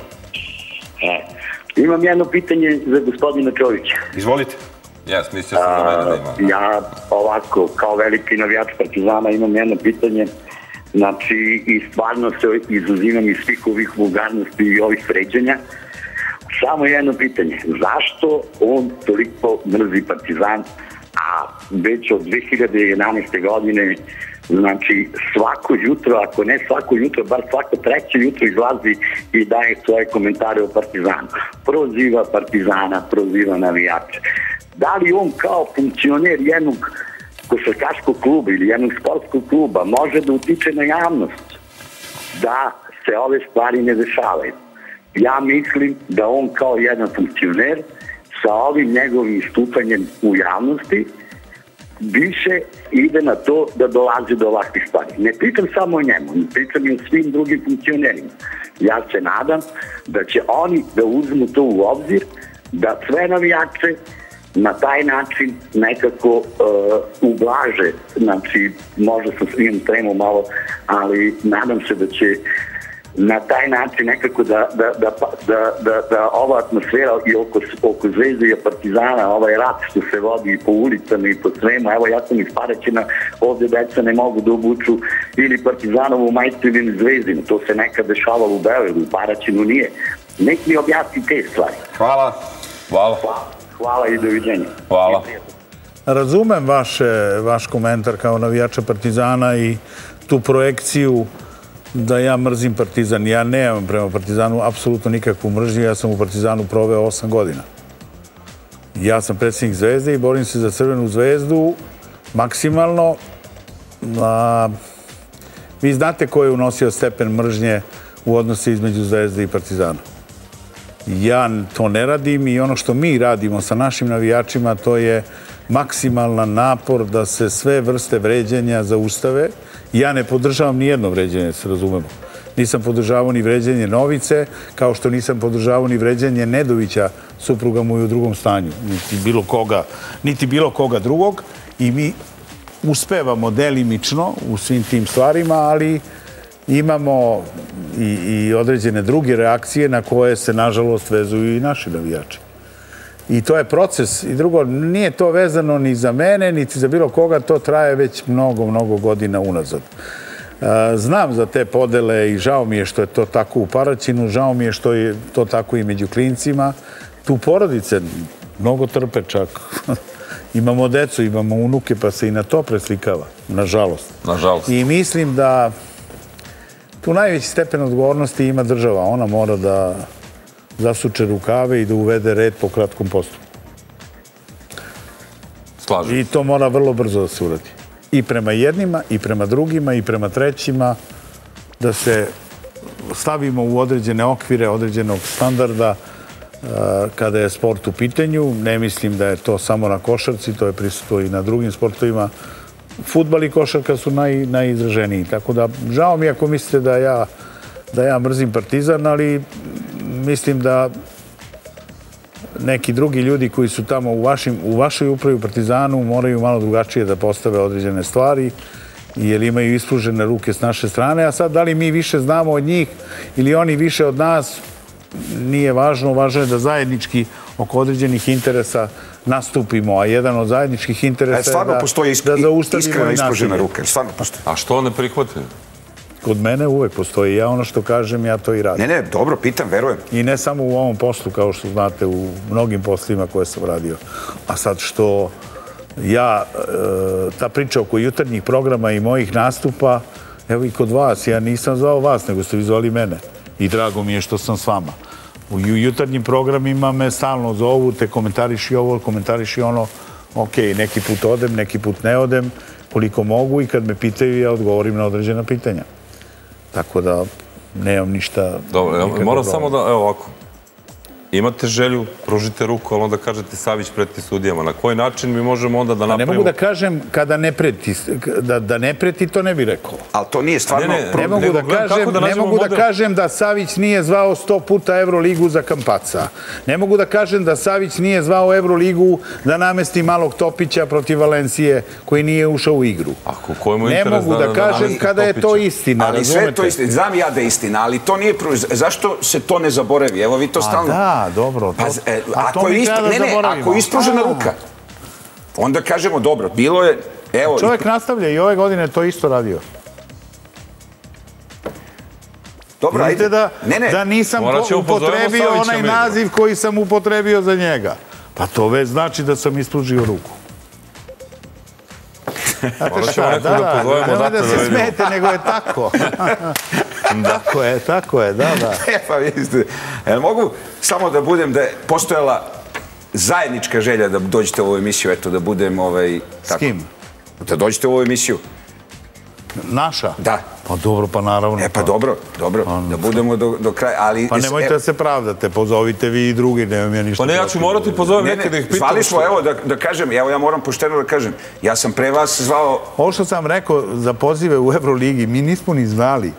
G: Imam jedno pitanje za gospodina Čovića.
A: Izvolite.
C: Jes, mislio sam za mene da ima.
G: Ja ovako, kao veliki navijač Partizana, imam jedno pitanje. Znači, i stvarno se izuzimam iz svih ovih vulgarnosti i ovih vređanja. Samo jedno pitanje. Zašto on toliko mrzi Partizan, a već od dve hiljade jedanaeste. godine, znači svako jutro, ako ne svako jutro, bar svako treće jutro izlazi i daje svoje komentare o Partizanu. Proziva Partizana, proziva navijače. Da li on kao funkcioner jednog košarkaškog kluba ili jednog sportskog kluba može da utiče na javnost da se ove stvari ne dešavaju? Ja mislim da on kao jedan funkcioner sa ovim njegovim istupanjem u javnosti više ide na to da dolazi do ovakvih stvari. Ne pričam samo o njemu, ne pričam i o svim drugim funkcionerima. Ja se nadam da će oni da uzmu to u obzir, da sve navijače na taj način nekako ublaže. Znači, možda sam svim tremu malo, ali nadam se da će na taj način nekako da ova atmosfera i oko Zvezde i Partizana, ovaj rat što se vodi po ulicama i po svemu, evo ja sam iz Paraćina, ovdje deca ne mogu da obuču ili Partizanovu majicu ili Zvezdinu, to se nekad dešavalo u Beogradu, u Paraćinu nije. Nek mi objasni te stvari.
A: Hvala.
C: Hvala.
G: Hvala i doviđenja.
C: Hvala.
B: Razumem vaš komentar kao navijača Partizana i tu projekciju da ja mrzim Partizan. Ja nemam prema Partizanu apsolutno nikakvu mržnju. Ja sam u Partizanu proveo osam godina. Ja sam predsjednik Zvezde i borim se za Crvenu zvezdu maksimalno. Vi znate ko je unosio stepen mržnje u odnosi između Zvezde i Partizana. Ja to ne radim i ono što mi radimo sa našim navijačima to je maksimalan napor da se sve vrste vređenja zaustave. Ja ne podržavam ni jedno vređenje, se razumemo. Nisam podržavao ni vređenje Novice, kao što nisam podržavao ni vređenje Nedovića, supruga mu je u drugom stanju, niti bilo koga, niti bilo koga drugog. I mi uspevamo delimično u svim tim stvarima, ali imamo i određene druge reakcije na koje se, nažalost, vezuju i naši navijači. I to je proces. I drugo, nije to vezano ni za mene, niti za bilo koga, to traje već mnogo, mnogo godina unazad. Znam za te podele i žao mi je što je to tako u Paraćinu, žao mi je što je to tako i među klincima. Tu porodice mnogo trpe čak. Imamo decu, imamo unuke, pa se i na to preslikava, nažalost.
C: Nažalost.
B: I mislim da tu najveći stepen odgovornosti ima država. Ona mora da zasuče rukave i da uvede red po kratkom postupku.
C: Slažem.
B: I to mora vrlo brzo da se uradi. I prema jednima, i prema drugima, i prema trećima, da se stavimo u određene okvire, određenog standarda kada je sport u pitanju. Ne mislim da je to samo na košarci, to je prisutno i na drugim sportovima. Fudbal i košarka su najizraženiji. Tako da, žao mi ako mislite da ja da ja mrzim Partizan, ali mislim da neki drugi ljudi koji su tamo u vašoj upravi u Partizanu moraju malo drugačije da postave određene stvari, jer imaju ispružene ruke s naše strane. A sad, da li mi više znamo od njih ili oni više od nas, nije važno. Važno je da zajednički oko određenih interesa nastupimo, a jedan od zajedničkih interesa je da zaustavimo i nasilje.
C: A što ne prihvatili?
B: Kod mene uvek postoji. Ja ono što kažem, ja to i radim.
A: Ne, ne, dobro, pitam, verujem.
B: I ne samo u ovom poslu, kao što znate, u mnogim poslima koje sam radio. A sad što ja, ta priča oko jutarnjih programa i mojih nastupa, evo i kod vas, ja nisam zvao vas, nego ste vi zvali mene. I drago mi je što sam s vama. U jutarnjim programima me stalno zovu, te komentariši ovo, komentariši ono. Ok, neki put odem, neki put ne odem, koliko mogu i kad me pitaju, ja odgovorim na određena pitanja. Tako da nemam ništa...
C: Dobro, moram samo da, evo ovako, imate želju, pružite ruku, ali onda kažete Savić preti sudijama. Na koji način mi možemo onda da napravimo...
B: Ne mogu da kažem kada ne preti, da ne preti, to ne bih rekao.
A: Ali to nije stvarno...
B: Ne mogu da kažem da Savić nije zvao sto puta Euroligu za Kampaca. Ne mogu da kažem da Savić nije zvao Euroligu da namesti malog Topića protiv Valencije koji nije ušao u igru. Ne mogu da kažem kada je to istina,
A: razumete? Ali sve to istina. Znam ja da je istina, ali to nije... Zašto se to ne zaboravi? Evo vi to stalno...
B: Da, dobro.
A: Ako je ispružena ruka, onda kažemo dobro, bilo je...
B: Čovjek nastavlja i ove godine to isto radio.
A: Dobro, ajde.
B: Da nisam upotrebio onaj naziv koji sam upotrebio za njega. Pa to već znači da sam ispružio ruku.
C: Morat ćemo nekog da pozovemo zato da
B: vidimo. Ne da se smete, nego je tako. Tako je, tako je, da, da.
A: E, pa vidite, jel mogu samo da budem, da je postojala zajednička želja da dođete u ovu emisiju, eto, da budem ovaj...
B: S kim?
A: Da dođete u ovu emisiju.
B: Naša?
A: Da.
B: Pa dobro, pa naravno.
A: E, pa dobro, dobro, da budemo do kraja, ali...
B: Pa nemojte da se pravdate, pozovite vi i drugi, nemam ja ništa...
C: Pa ne, ja ću morati pozovem neke da ih pitam...
A: Zvali smo, evo, da kažem, evo, ja moram pošteno da kažem, ja sam pre vas zvao...
B: Ovo što sam rekao za pozive u Euroligi, mi nismo ni znali.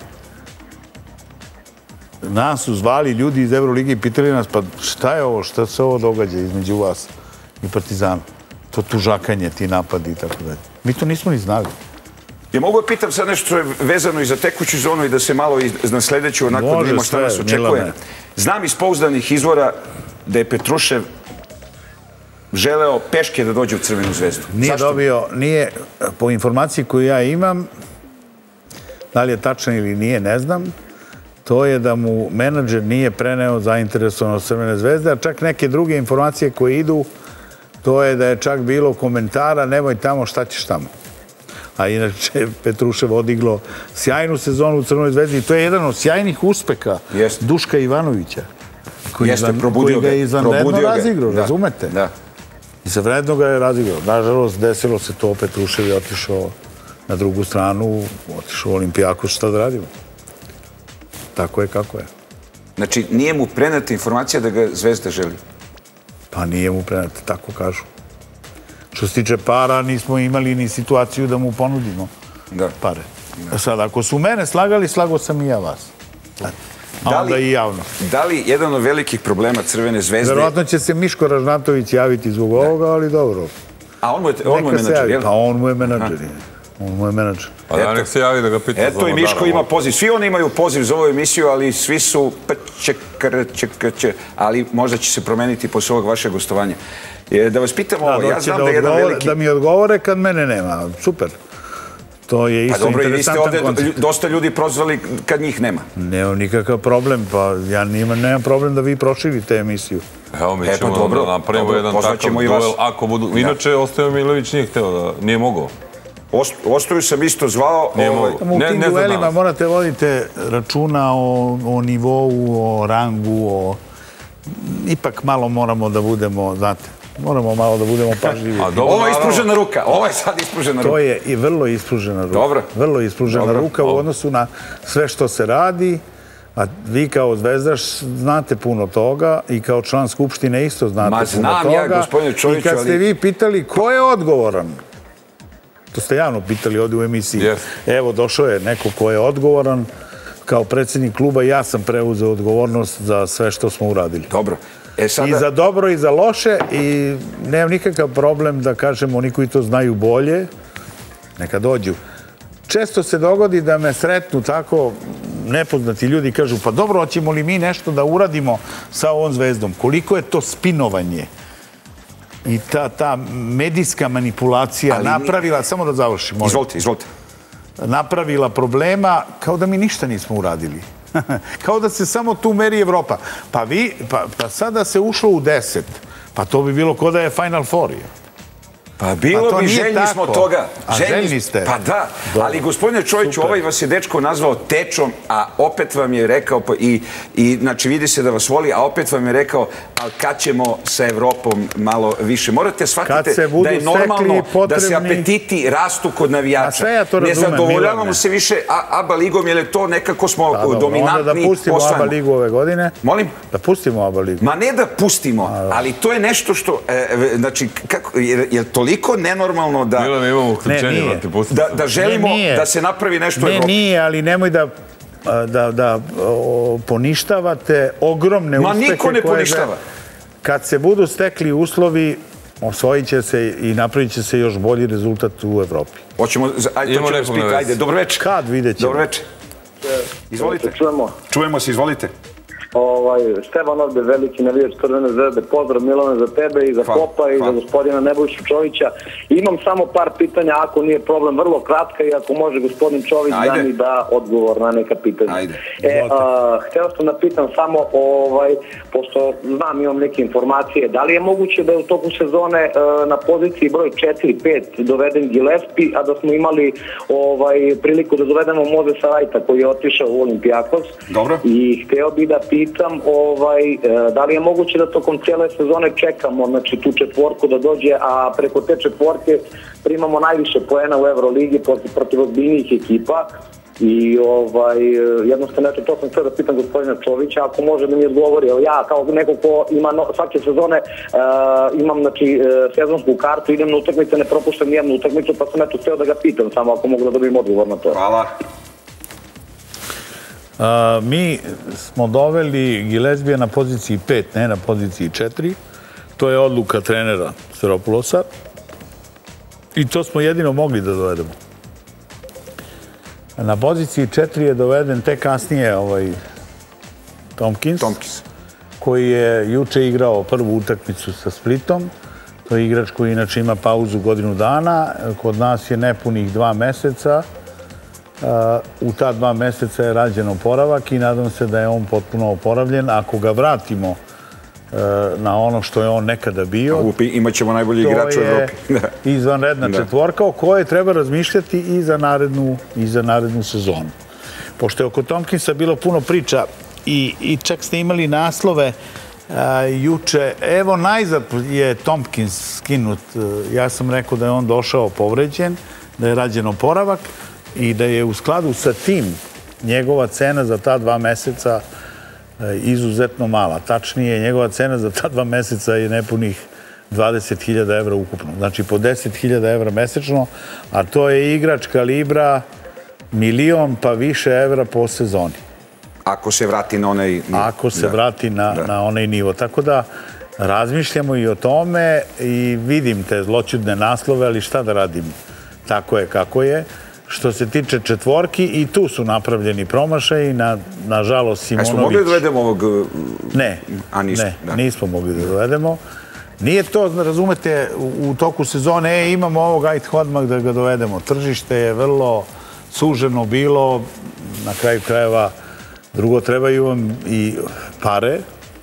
B: Nas su zvali ljudi iz Euroligi i pitali nas, pa šta je ovo, šta se ovo događa između vas i Partizana? To tužakanje, ti napadi i tako dalje. Mi to nismo ni znali.
A: Ja mogu da pitam sad nešto što je vezano i za tekuću zonu i da se malo na sljedeću onako vidimo šta nas očekuje. Znam iz pouzdanih izvora da je Petrušev želeo peške da dođe u Crvenu zvezdu.
B: Nije dobio, nije, po informaciji koju ja imam, da li je tačno ili nije, ne znam, to je da mu menadžer nije preneo zainteresovanost Crvene zvezde, a čak neke druge informacije koje idu, to je da je čak bilo komentara, nemoj tamo, šta ćeš tamo. A inače Petrušev odiglo sjajnu sezonu u Crvenoj zvezdi i to je jedan od sjajnih uspeha Duška Ivanovića, koji ga je izvanredno razigrao, razumete? Izvanredno ga je razigrao. Nažalost, desilo se to, Petrušev je otišao na drugu stranu, otišao u Olimpijakos, šta da radimo? Tako je kako je.
A: Znači, nije mu preneta informacija da ga Zvezda želi?
B: Pa nije mu preneta, tako kažu. Što se tiče para, nismo imali ni situaciju da mu ponudimo pare. Sad, ako su mene slagali, slagao sam i ja vas. A onda i javno.
A: Da li jedan od velikih problema Crvene zvezde...
B: Verovatno će se Miško Ražnatović javiti zbog ovoga, ali dobro.
A: A on mu je menadžer, jel?
B: Pa on mu je menadžer. moj menadžer.
C: Pa da, nek se javi da ga pita za
A: Eto i Miško ima poziv. Svi oni imaju poziv za ovu emisiju, ali svi su pčekrčekrče, ali možda će se promeniti posle ovog vašeg gostovanja. Da vas pitamo, ja znam da je jedan veliki...
B: Da mi odgovore kad mene nema. Super. To je isto interesantan koncept. Pa dobro, i vi ste ovde
A: dosta ljudi prozvali kad njih nema.
B: Nemam nikakav problem, pa ja nemam problem da vi proširite emisiju.
C: Evo, mi ćemo da napravimo jedan takav duel, ako budu... Inače, Ostoje Milović nije hteo da... Nije mogao.
A: Ostoju sam isto zvao...
B: U tim duelima morate vodite računa o nivou, o rangu, o... Ipak malo moramo da budemo, znate, moramo malo da budemo pažljivi.
A: Ovo je ispružena ruka, ovo je sad ispružena ruka.
B: To je i vrlo ispružena ruka.
A: Dobro.
B: Vrlo ispružena ruka u odnosu na sve što se radi, a vi kao zvezdaš znate puno toga i kao član Skupštine isto znate puno toga.
A: Ma znam ja, gospodine Čoviću, ali...
B: I kad ste vi pitali ko je odgovoran, to ste javno pitali ovdje u emisiji, evo došao je neko ko je odgovoran, kao predsjednik kluba ja sam preuzeo odgovornost za sve što smo uradili.
A: Dobro.
B: I za dobro i za loše i nemam nikakav problem da kažemo oni koji to znaju bolje, neka dođu. Često se dogodi da me sretnu tako nepoznati ljudi i kažu pa dobro, hoćemo li mi nešto da uradimo sa ovom zvezdom? Koliko je to spinovanje i ta medijska manipulacija napravila, samo da završim.
A: Izvolite, izvolite.
B: Napravila problema kao da mi ništa nismo uradili. Kao da se samo tu meri Evropa. Pa vi, pa sada se ušlo u deset. Pa to bi bilo ko da je Final Four.
A: Pa bilo bi, željni smo toga.
B: A željni ste.
A: Pa da, ali gospodine Čoviću, ovaj vas je dečko nazvao tečom, a opet vam je rekao, i znači vidi se da vas voli, a opet vam je rekao, ali kad ćemo sa Evropom malo više? Morate shvatiti da je normalno da se apetiti rastu kod navijača. Ne zadovoljavamo se više ABA ligom, jer je to nekako smo dominantni.
B: Onda da pustimo ABA ligu ove godine.
A: Molim?
B: Da pustimo ABA ligu.
A: Ma ne da pustimo, ali to je nešto što, znači, je to toliko nenormalno da...
C: Bilo ne imamo uključenje,
A: da želimo da se napravi nešto u Evropi.
B: Ne, nije, ali nemoj da poništavate ogromne uspehe koje...
A: Ma niko ne poništava.
B: Kad se budu stekli uslovi, osvojit će se i napravit će se još bolji rezultat u Evropi.
A: Hoćemo, ajde, to ćemo vas pita, ajde, dobro večer.
B: Kad vidjet ćemo?
A: Dobro večer. Izvolite.
H: Čujemo.
A: Čujemo se, izvolite.
H: Stevan ovde, veliki navijač Crvene zvezde, pozdrav Milane za tebe i za Popa i za gospodina Nebojšu Čovića. Imam samo par pitanja, ako nije problem, vrlo kratka i ako može gospodin Čović da mi da odgovor na neka pitanja. Hteo sam da pitam samo, pošto znam, imam neke informacije, da li je moguće da je u toku sezone na poziciji broj četiri pet doveden Gillespie, a da smo imali priliku da dovedemo Mozesa Rajta koji je otišao u Olimpijakos.
A: Dobro.
H: I hteo bi da pitam da li je moguće da tokom cijele sezone čekamo tu četvorku da dođe, a preko te četvorke primamo najviše poena u Euroligi protiv ozbiljnijih ekipa i jednostavno to sam htio da pitam gospodina Čovića ako može da mi odgovori. Ja kao neko ko ima svake sezone imam sezonsku kartu, idem na utakmice, ne propuštam nijednu utakmicu, pa sam eto htio da ga pitam samo ako mogu da dobijem odgovor na to.
A: Hvala.
B: Mi smo doveli Gillespija na poziciji pet, ne na poziciji četiri. To je odluka trenera Seropulosa. I to smo jedino mogli da dovedemo. Na poziciji četiri je doveden tek kasnije Tompkins, koji je juče igrao prvu utakmicu sa Splitom. To je igrač koji inače ima pauzu godinu dana. Kod nas je nepunih dva meseca. U ta dva meseca je rađen oporavak i nadam se da je on potpuno oporavljen. Ako ga vratimo na ono što je on nekada bio,
A: imaćemo najbolji igrač u Evropi.
B: To je izvanredna četvorka o kojoj treba razmišljati i za narednu sezonu. Pošto je oko Tompkinsa bilo puno priča i čak ste imali naslove juče, evo najzad je Tompkins skinut. Ja sam rekao da je on došao povređen, da je rađen oporavak i da je u skladu sa tim njegova cena za ta dva meseca izuzetno mala. Tačnije, njegova cena za ta dva meseca je nepunih dvadeset hiljada evra ukupno. Znači po deset hiljada evra mesečno, a to je igrač kalibra milion pa više evra po sezoni.
A: Ako se vrati na onaj nivo.
B: Ako se vrati na onaj nivo. Tako da razmišljamo i o tome i vidim te zloćudne naslove, ali šta da radim? tako je kako je. Što se tiče četvorki, i tu su napravljeni promašaji, nažalost Simonović...
A: A smo mogli da dovedemo ovog...
B: Ne, ne, nismo mogli da dovedemo. Nije to, razumete, u toku sezone, e, imamo ovog, ajde odmah da ga dovedemo. Tržište je vrlo suženo bilo, na kraju krajeva. Drugo, trebaju vam i pare,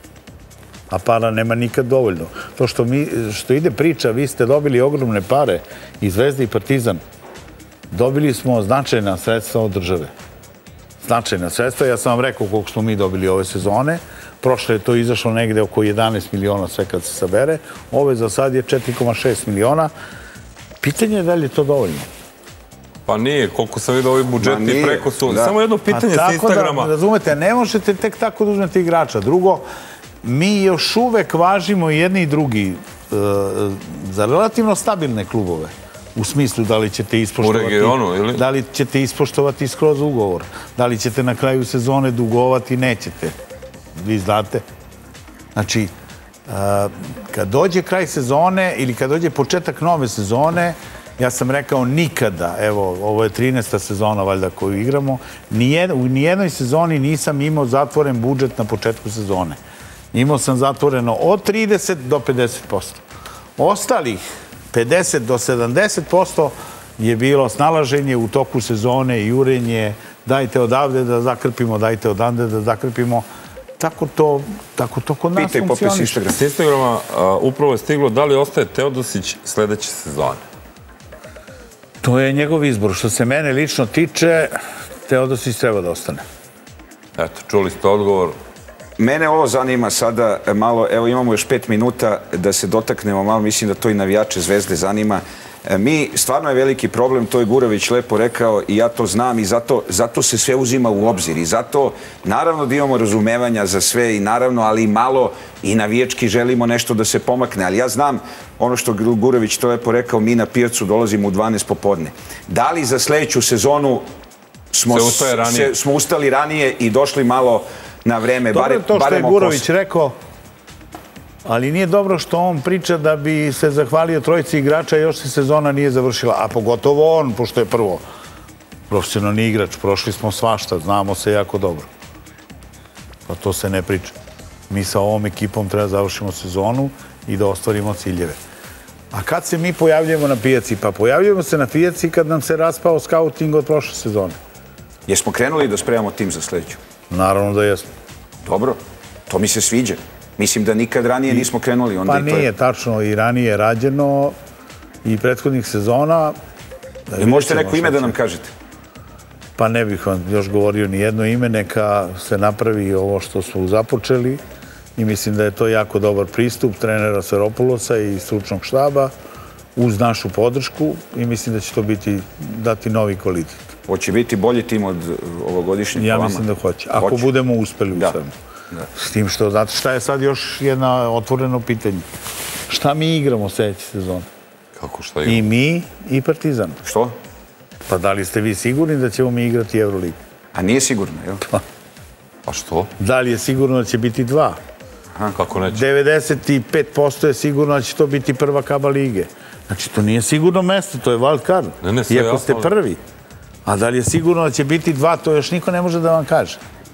B: a para nema nikad dovoljno. To što ide priča, vi ste dobili ogromne pare i Zvezda i Partizan, dobili smo značajna sredstva od države. Značajna sredstva, ja sam vam rekao koliko smo mi dobili ove sezone. Prošle je to izašlo negde oko jedanaest miliona sve kad se sabere. Ove za sad je četiri zarez šest miliona. Pitanje je da li je to dovoljno.
C: Pa nije, koliko sam vidio ovi budžeti preko su. Samo jedno pitanje s Instagrama.
B: Razumete, ne možete tek tako da uzmete igrača. Drugo, mi još uvek važimo jedni i drugi za relativno stabilne klubove. U smislu da li ćete ispoštovati...
C: U regionu, ili?
B: Da li ćete ispoštovati skroz ugovor. Da li ćete na kraju sezone dugovati, nećete. Vi znate. Znači, kad dođe kraj sezone ili kad dođe početak nove sezone, ja sam rekao nikada, evo, ovo je trinaesta sezona valjda koju igramo, u nijednoj sezoni nisam imao zatvoren budžet na početku sezone. Imao sam zatvoreno od trideset do pedeset posto. Ostalih pedeset do sedamdeset posto je bilo snalaženje u toku sezone, jurenje, dajte odavde da zakrpimo, dajte odavde da zakrpimo. Tako to kod nas funkcioniše.
C: S Instagrama upravo je stiglo da li ostaje Teodosić sledeće sezone.
B: To je njegov izbor. Što se mene lično tiče, Teodosić treba da ostane.
C: Eto, čuli ste odgovor.
A: Mene ovo zanima sada malo, evo imamo još pet minuta da se dotaknemo malo, mislim da to i navijače Zvezde zanima. Mi, stvarno je veliki problem, to je Gurović lepo rekao i ja to znam i zato se sve uzima u obzir i zato naravno da imamo razumevanja za sve i naravno, ali i malo i navijački želimo nešto da se pomakne, ali ja znam ono što Gurović to lepo rekao, mi na pijacu dolazimo u dvanaest popodne. Da li za sledeću sezonu smo ustali ranije i došli malo na vreme, barem oko...
B: To što je Gurović rekao, ali nije dobro što on priča da bi se zahvalio trojici igrača i još se sezona nije završila, a pogotovo on, pošto je prvo profesionalni igrač, prošli smo svašta, znamo se jako dobro. Pa to se ne priča. Mi sa ovom ekipom treba da završimo sezonu i da ostvarimo ciljeve. A kad se mi pojavljujemo na pijaci? Pa pojavljujemo se na pijaci kad nam se raspao skauting od prošle sezone.
A: Jesmo krenuli da spremamo tim za sledeću?
B: Naravno da jesmo.
A: Dobro, to mi se sviđa. Mislim da nikad ranije nismo krenuli.
B: Pa nije, tačno, i ranije je rađeno i prethodnih sezona.
A: Možete neko ime da nam kažete?
B: Pa ne bih vam još govorio ni jedno ime, neka se napravi ovo što smo započeli i mislim da je to jako dobar pristup trenera Seropulosa i stručnog štaba uz našu podršku i mislim da će to dati novi kvalitet.
A: Hoće biti bolji tim od ovogodišnjeg po vama?
B: Ja mislim da hoće, ako budemo uspeli u svemu. S tim što, znate šta je sad još jedno otvoreno pitanje? Šta mi igramo sljedeće sezone?
C: Kako šta igramo?
B: I mi i Partizan.
A: Što?
B: Pa da li ste vi sigurni da ćemo mi igrati Euroligu?
A: A nije sigurno, jel?
C: A što?
B: Da li je sigurno da će biti dva?
C: Kako neće?
B: devedeset pet posto je sigurno da će to biti prva kaba lige. Znači, to nije sigurno mesto, to je wild card. Iako ste prvi. A da li je sigurno da će biti dva, to još niko ne može da vam kaže.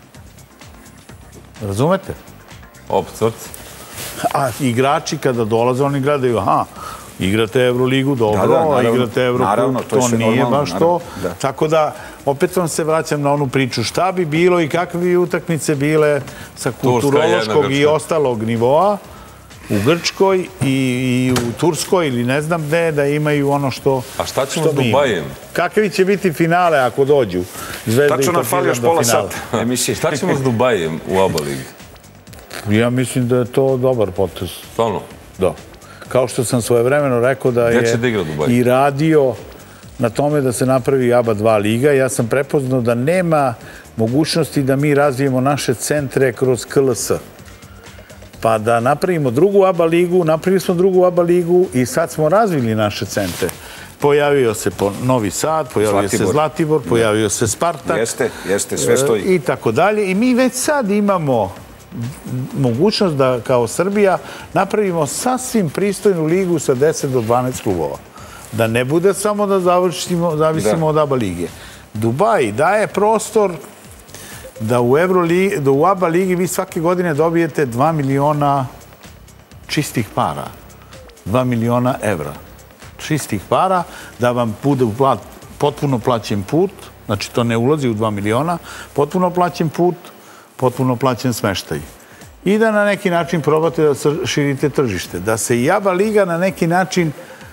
B: Razumete?
C: Op, srce.
B: A igrači kada dolaze, oni gledaju, aha, igrate Euroligu, dobro, igrate Eurocup, to nije baš to. Tako da, opet vam se vraćam na onu priču, šta bi bilo i kakve bi utakmice bile sa kulturološkog i ostalog nivoa u Grčkoj i u Turskoj ili ne znam gde, da imaju ono što...
C: A šta ćemo s Dubajem?
B: Kakvi će biti finale ako dođu?
A: Tačno nam fali još pola sata.
C: Šta ćemo s Dubajem u oba ligi?
B: Ja mislim da je to dobar potez.
C: Stvarno?
B: Da. Kao što sam svojevremeno rekao da je i radio na tome da se napravi ABA dva liga, ja sam prepoznao da nema mogućnosti da mi razvijemo naše centre kroz K L S. Pa da napravimo drugu ABA ligu, napravili smo drugu ABA ligu i sad smo razvili naše centre. Pojavio se Novi Sad, pojavio se Zlatibor, pojavio se Spartak.
A: Jeste, jeste, sve stoji.
B: I tako dalje. I mi već sad imamo mogućnost da kao Srbija napravimo sasvim pristojnu ligu sa deset do dvanaest klubova. Da ne bude samo da zavisimo od A B A lige. Dubai daje prostor da u A B A ligi vi svake godine dobijete dva miliona čistih para. dva miliona evra. Čistih para, da vam bude potpuno plaćen put, znači to ne ulazi u dva miliona, potpuno plaćen put, potpuno plaćen smeštaj. I da na neki način probate da širite tržište. Da se i A B A liga na neki način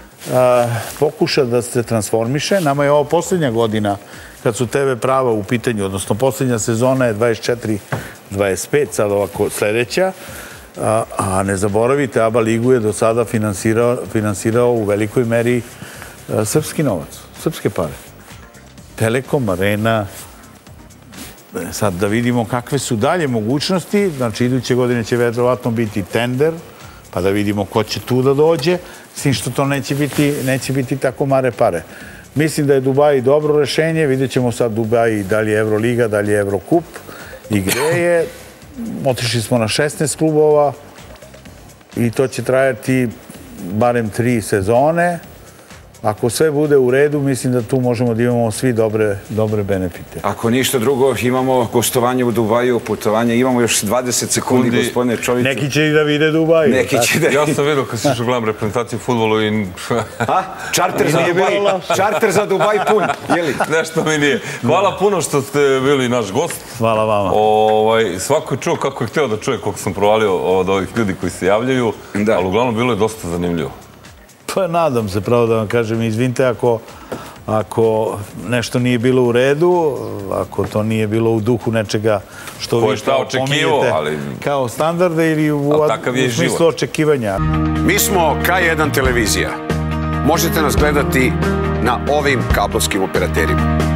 B: pokuša da se transformiše. Nama je ovo posljednja godina kad su te ve prava u pitanju, odnosno posljednja sezona je dvadeset četiri dvadeset pet, sad ovako sljedeća. A ne zaboravite, A B A ligu je do sada finansirao u velikoj meri srpski novac, srpske pare. Telekom, Arena. Sad da vidimo kakve su dalje mogućnosti, znači iduće godine će verovatno biti tender, pa da vidimo ko će tu da dođe, s tim što to neće biti tako mare pare. Mislim da je Dubai dobro rešenje, vidjet ćemo sad Dubai da li je Euroliga, da li je Eurocup i gde je. Otišli smo na šesnaest klubova i to će trajati barem tri sezone. Ako sve bude u redu, mislim da tu možemo da imamo svi dobre benefite.
A: Ako ništa drugo, imamo gostovanje u Dubaju, putovanje, imamo još dvadeset sekundi, gospodine Čoviću.
B: Neki će i da vide Dubaju.
A: Neki će da...
C: Ja sam vidio kad si što gledam reprezentaciju u futbolu i...
A: A? Čarter za Dubaj, čarter za Dubaj pun, jeli?
C: Nešto mi nije. Hvala puno što ste bili naš gost.
B: Hvala vama.
C: Svako je čuo kako je hteo da čuje koliko sam provalio od ovih ljudi koji se javljaju, ali uglavnom bilo je dosta zanimljivo.
B: Pa nadam se, pravo da vam kažem, izvinite ako nešto nije bilo u redu, ako to nije bilo u duhu nečega što vi pominjete kao standarde ili u smislu očekivanja.
A: Mi smo K jedan televizija. Možete nas gledati na ovim kablovskim operaterima.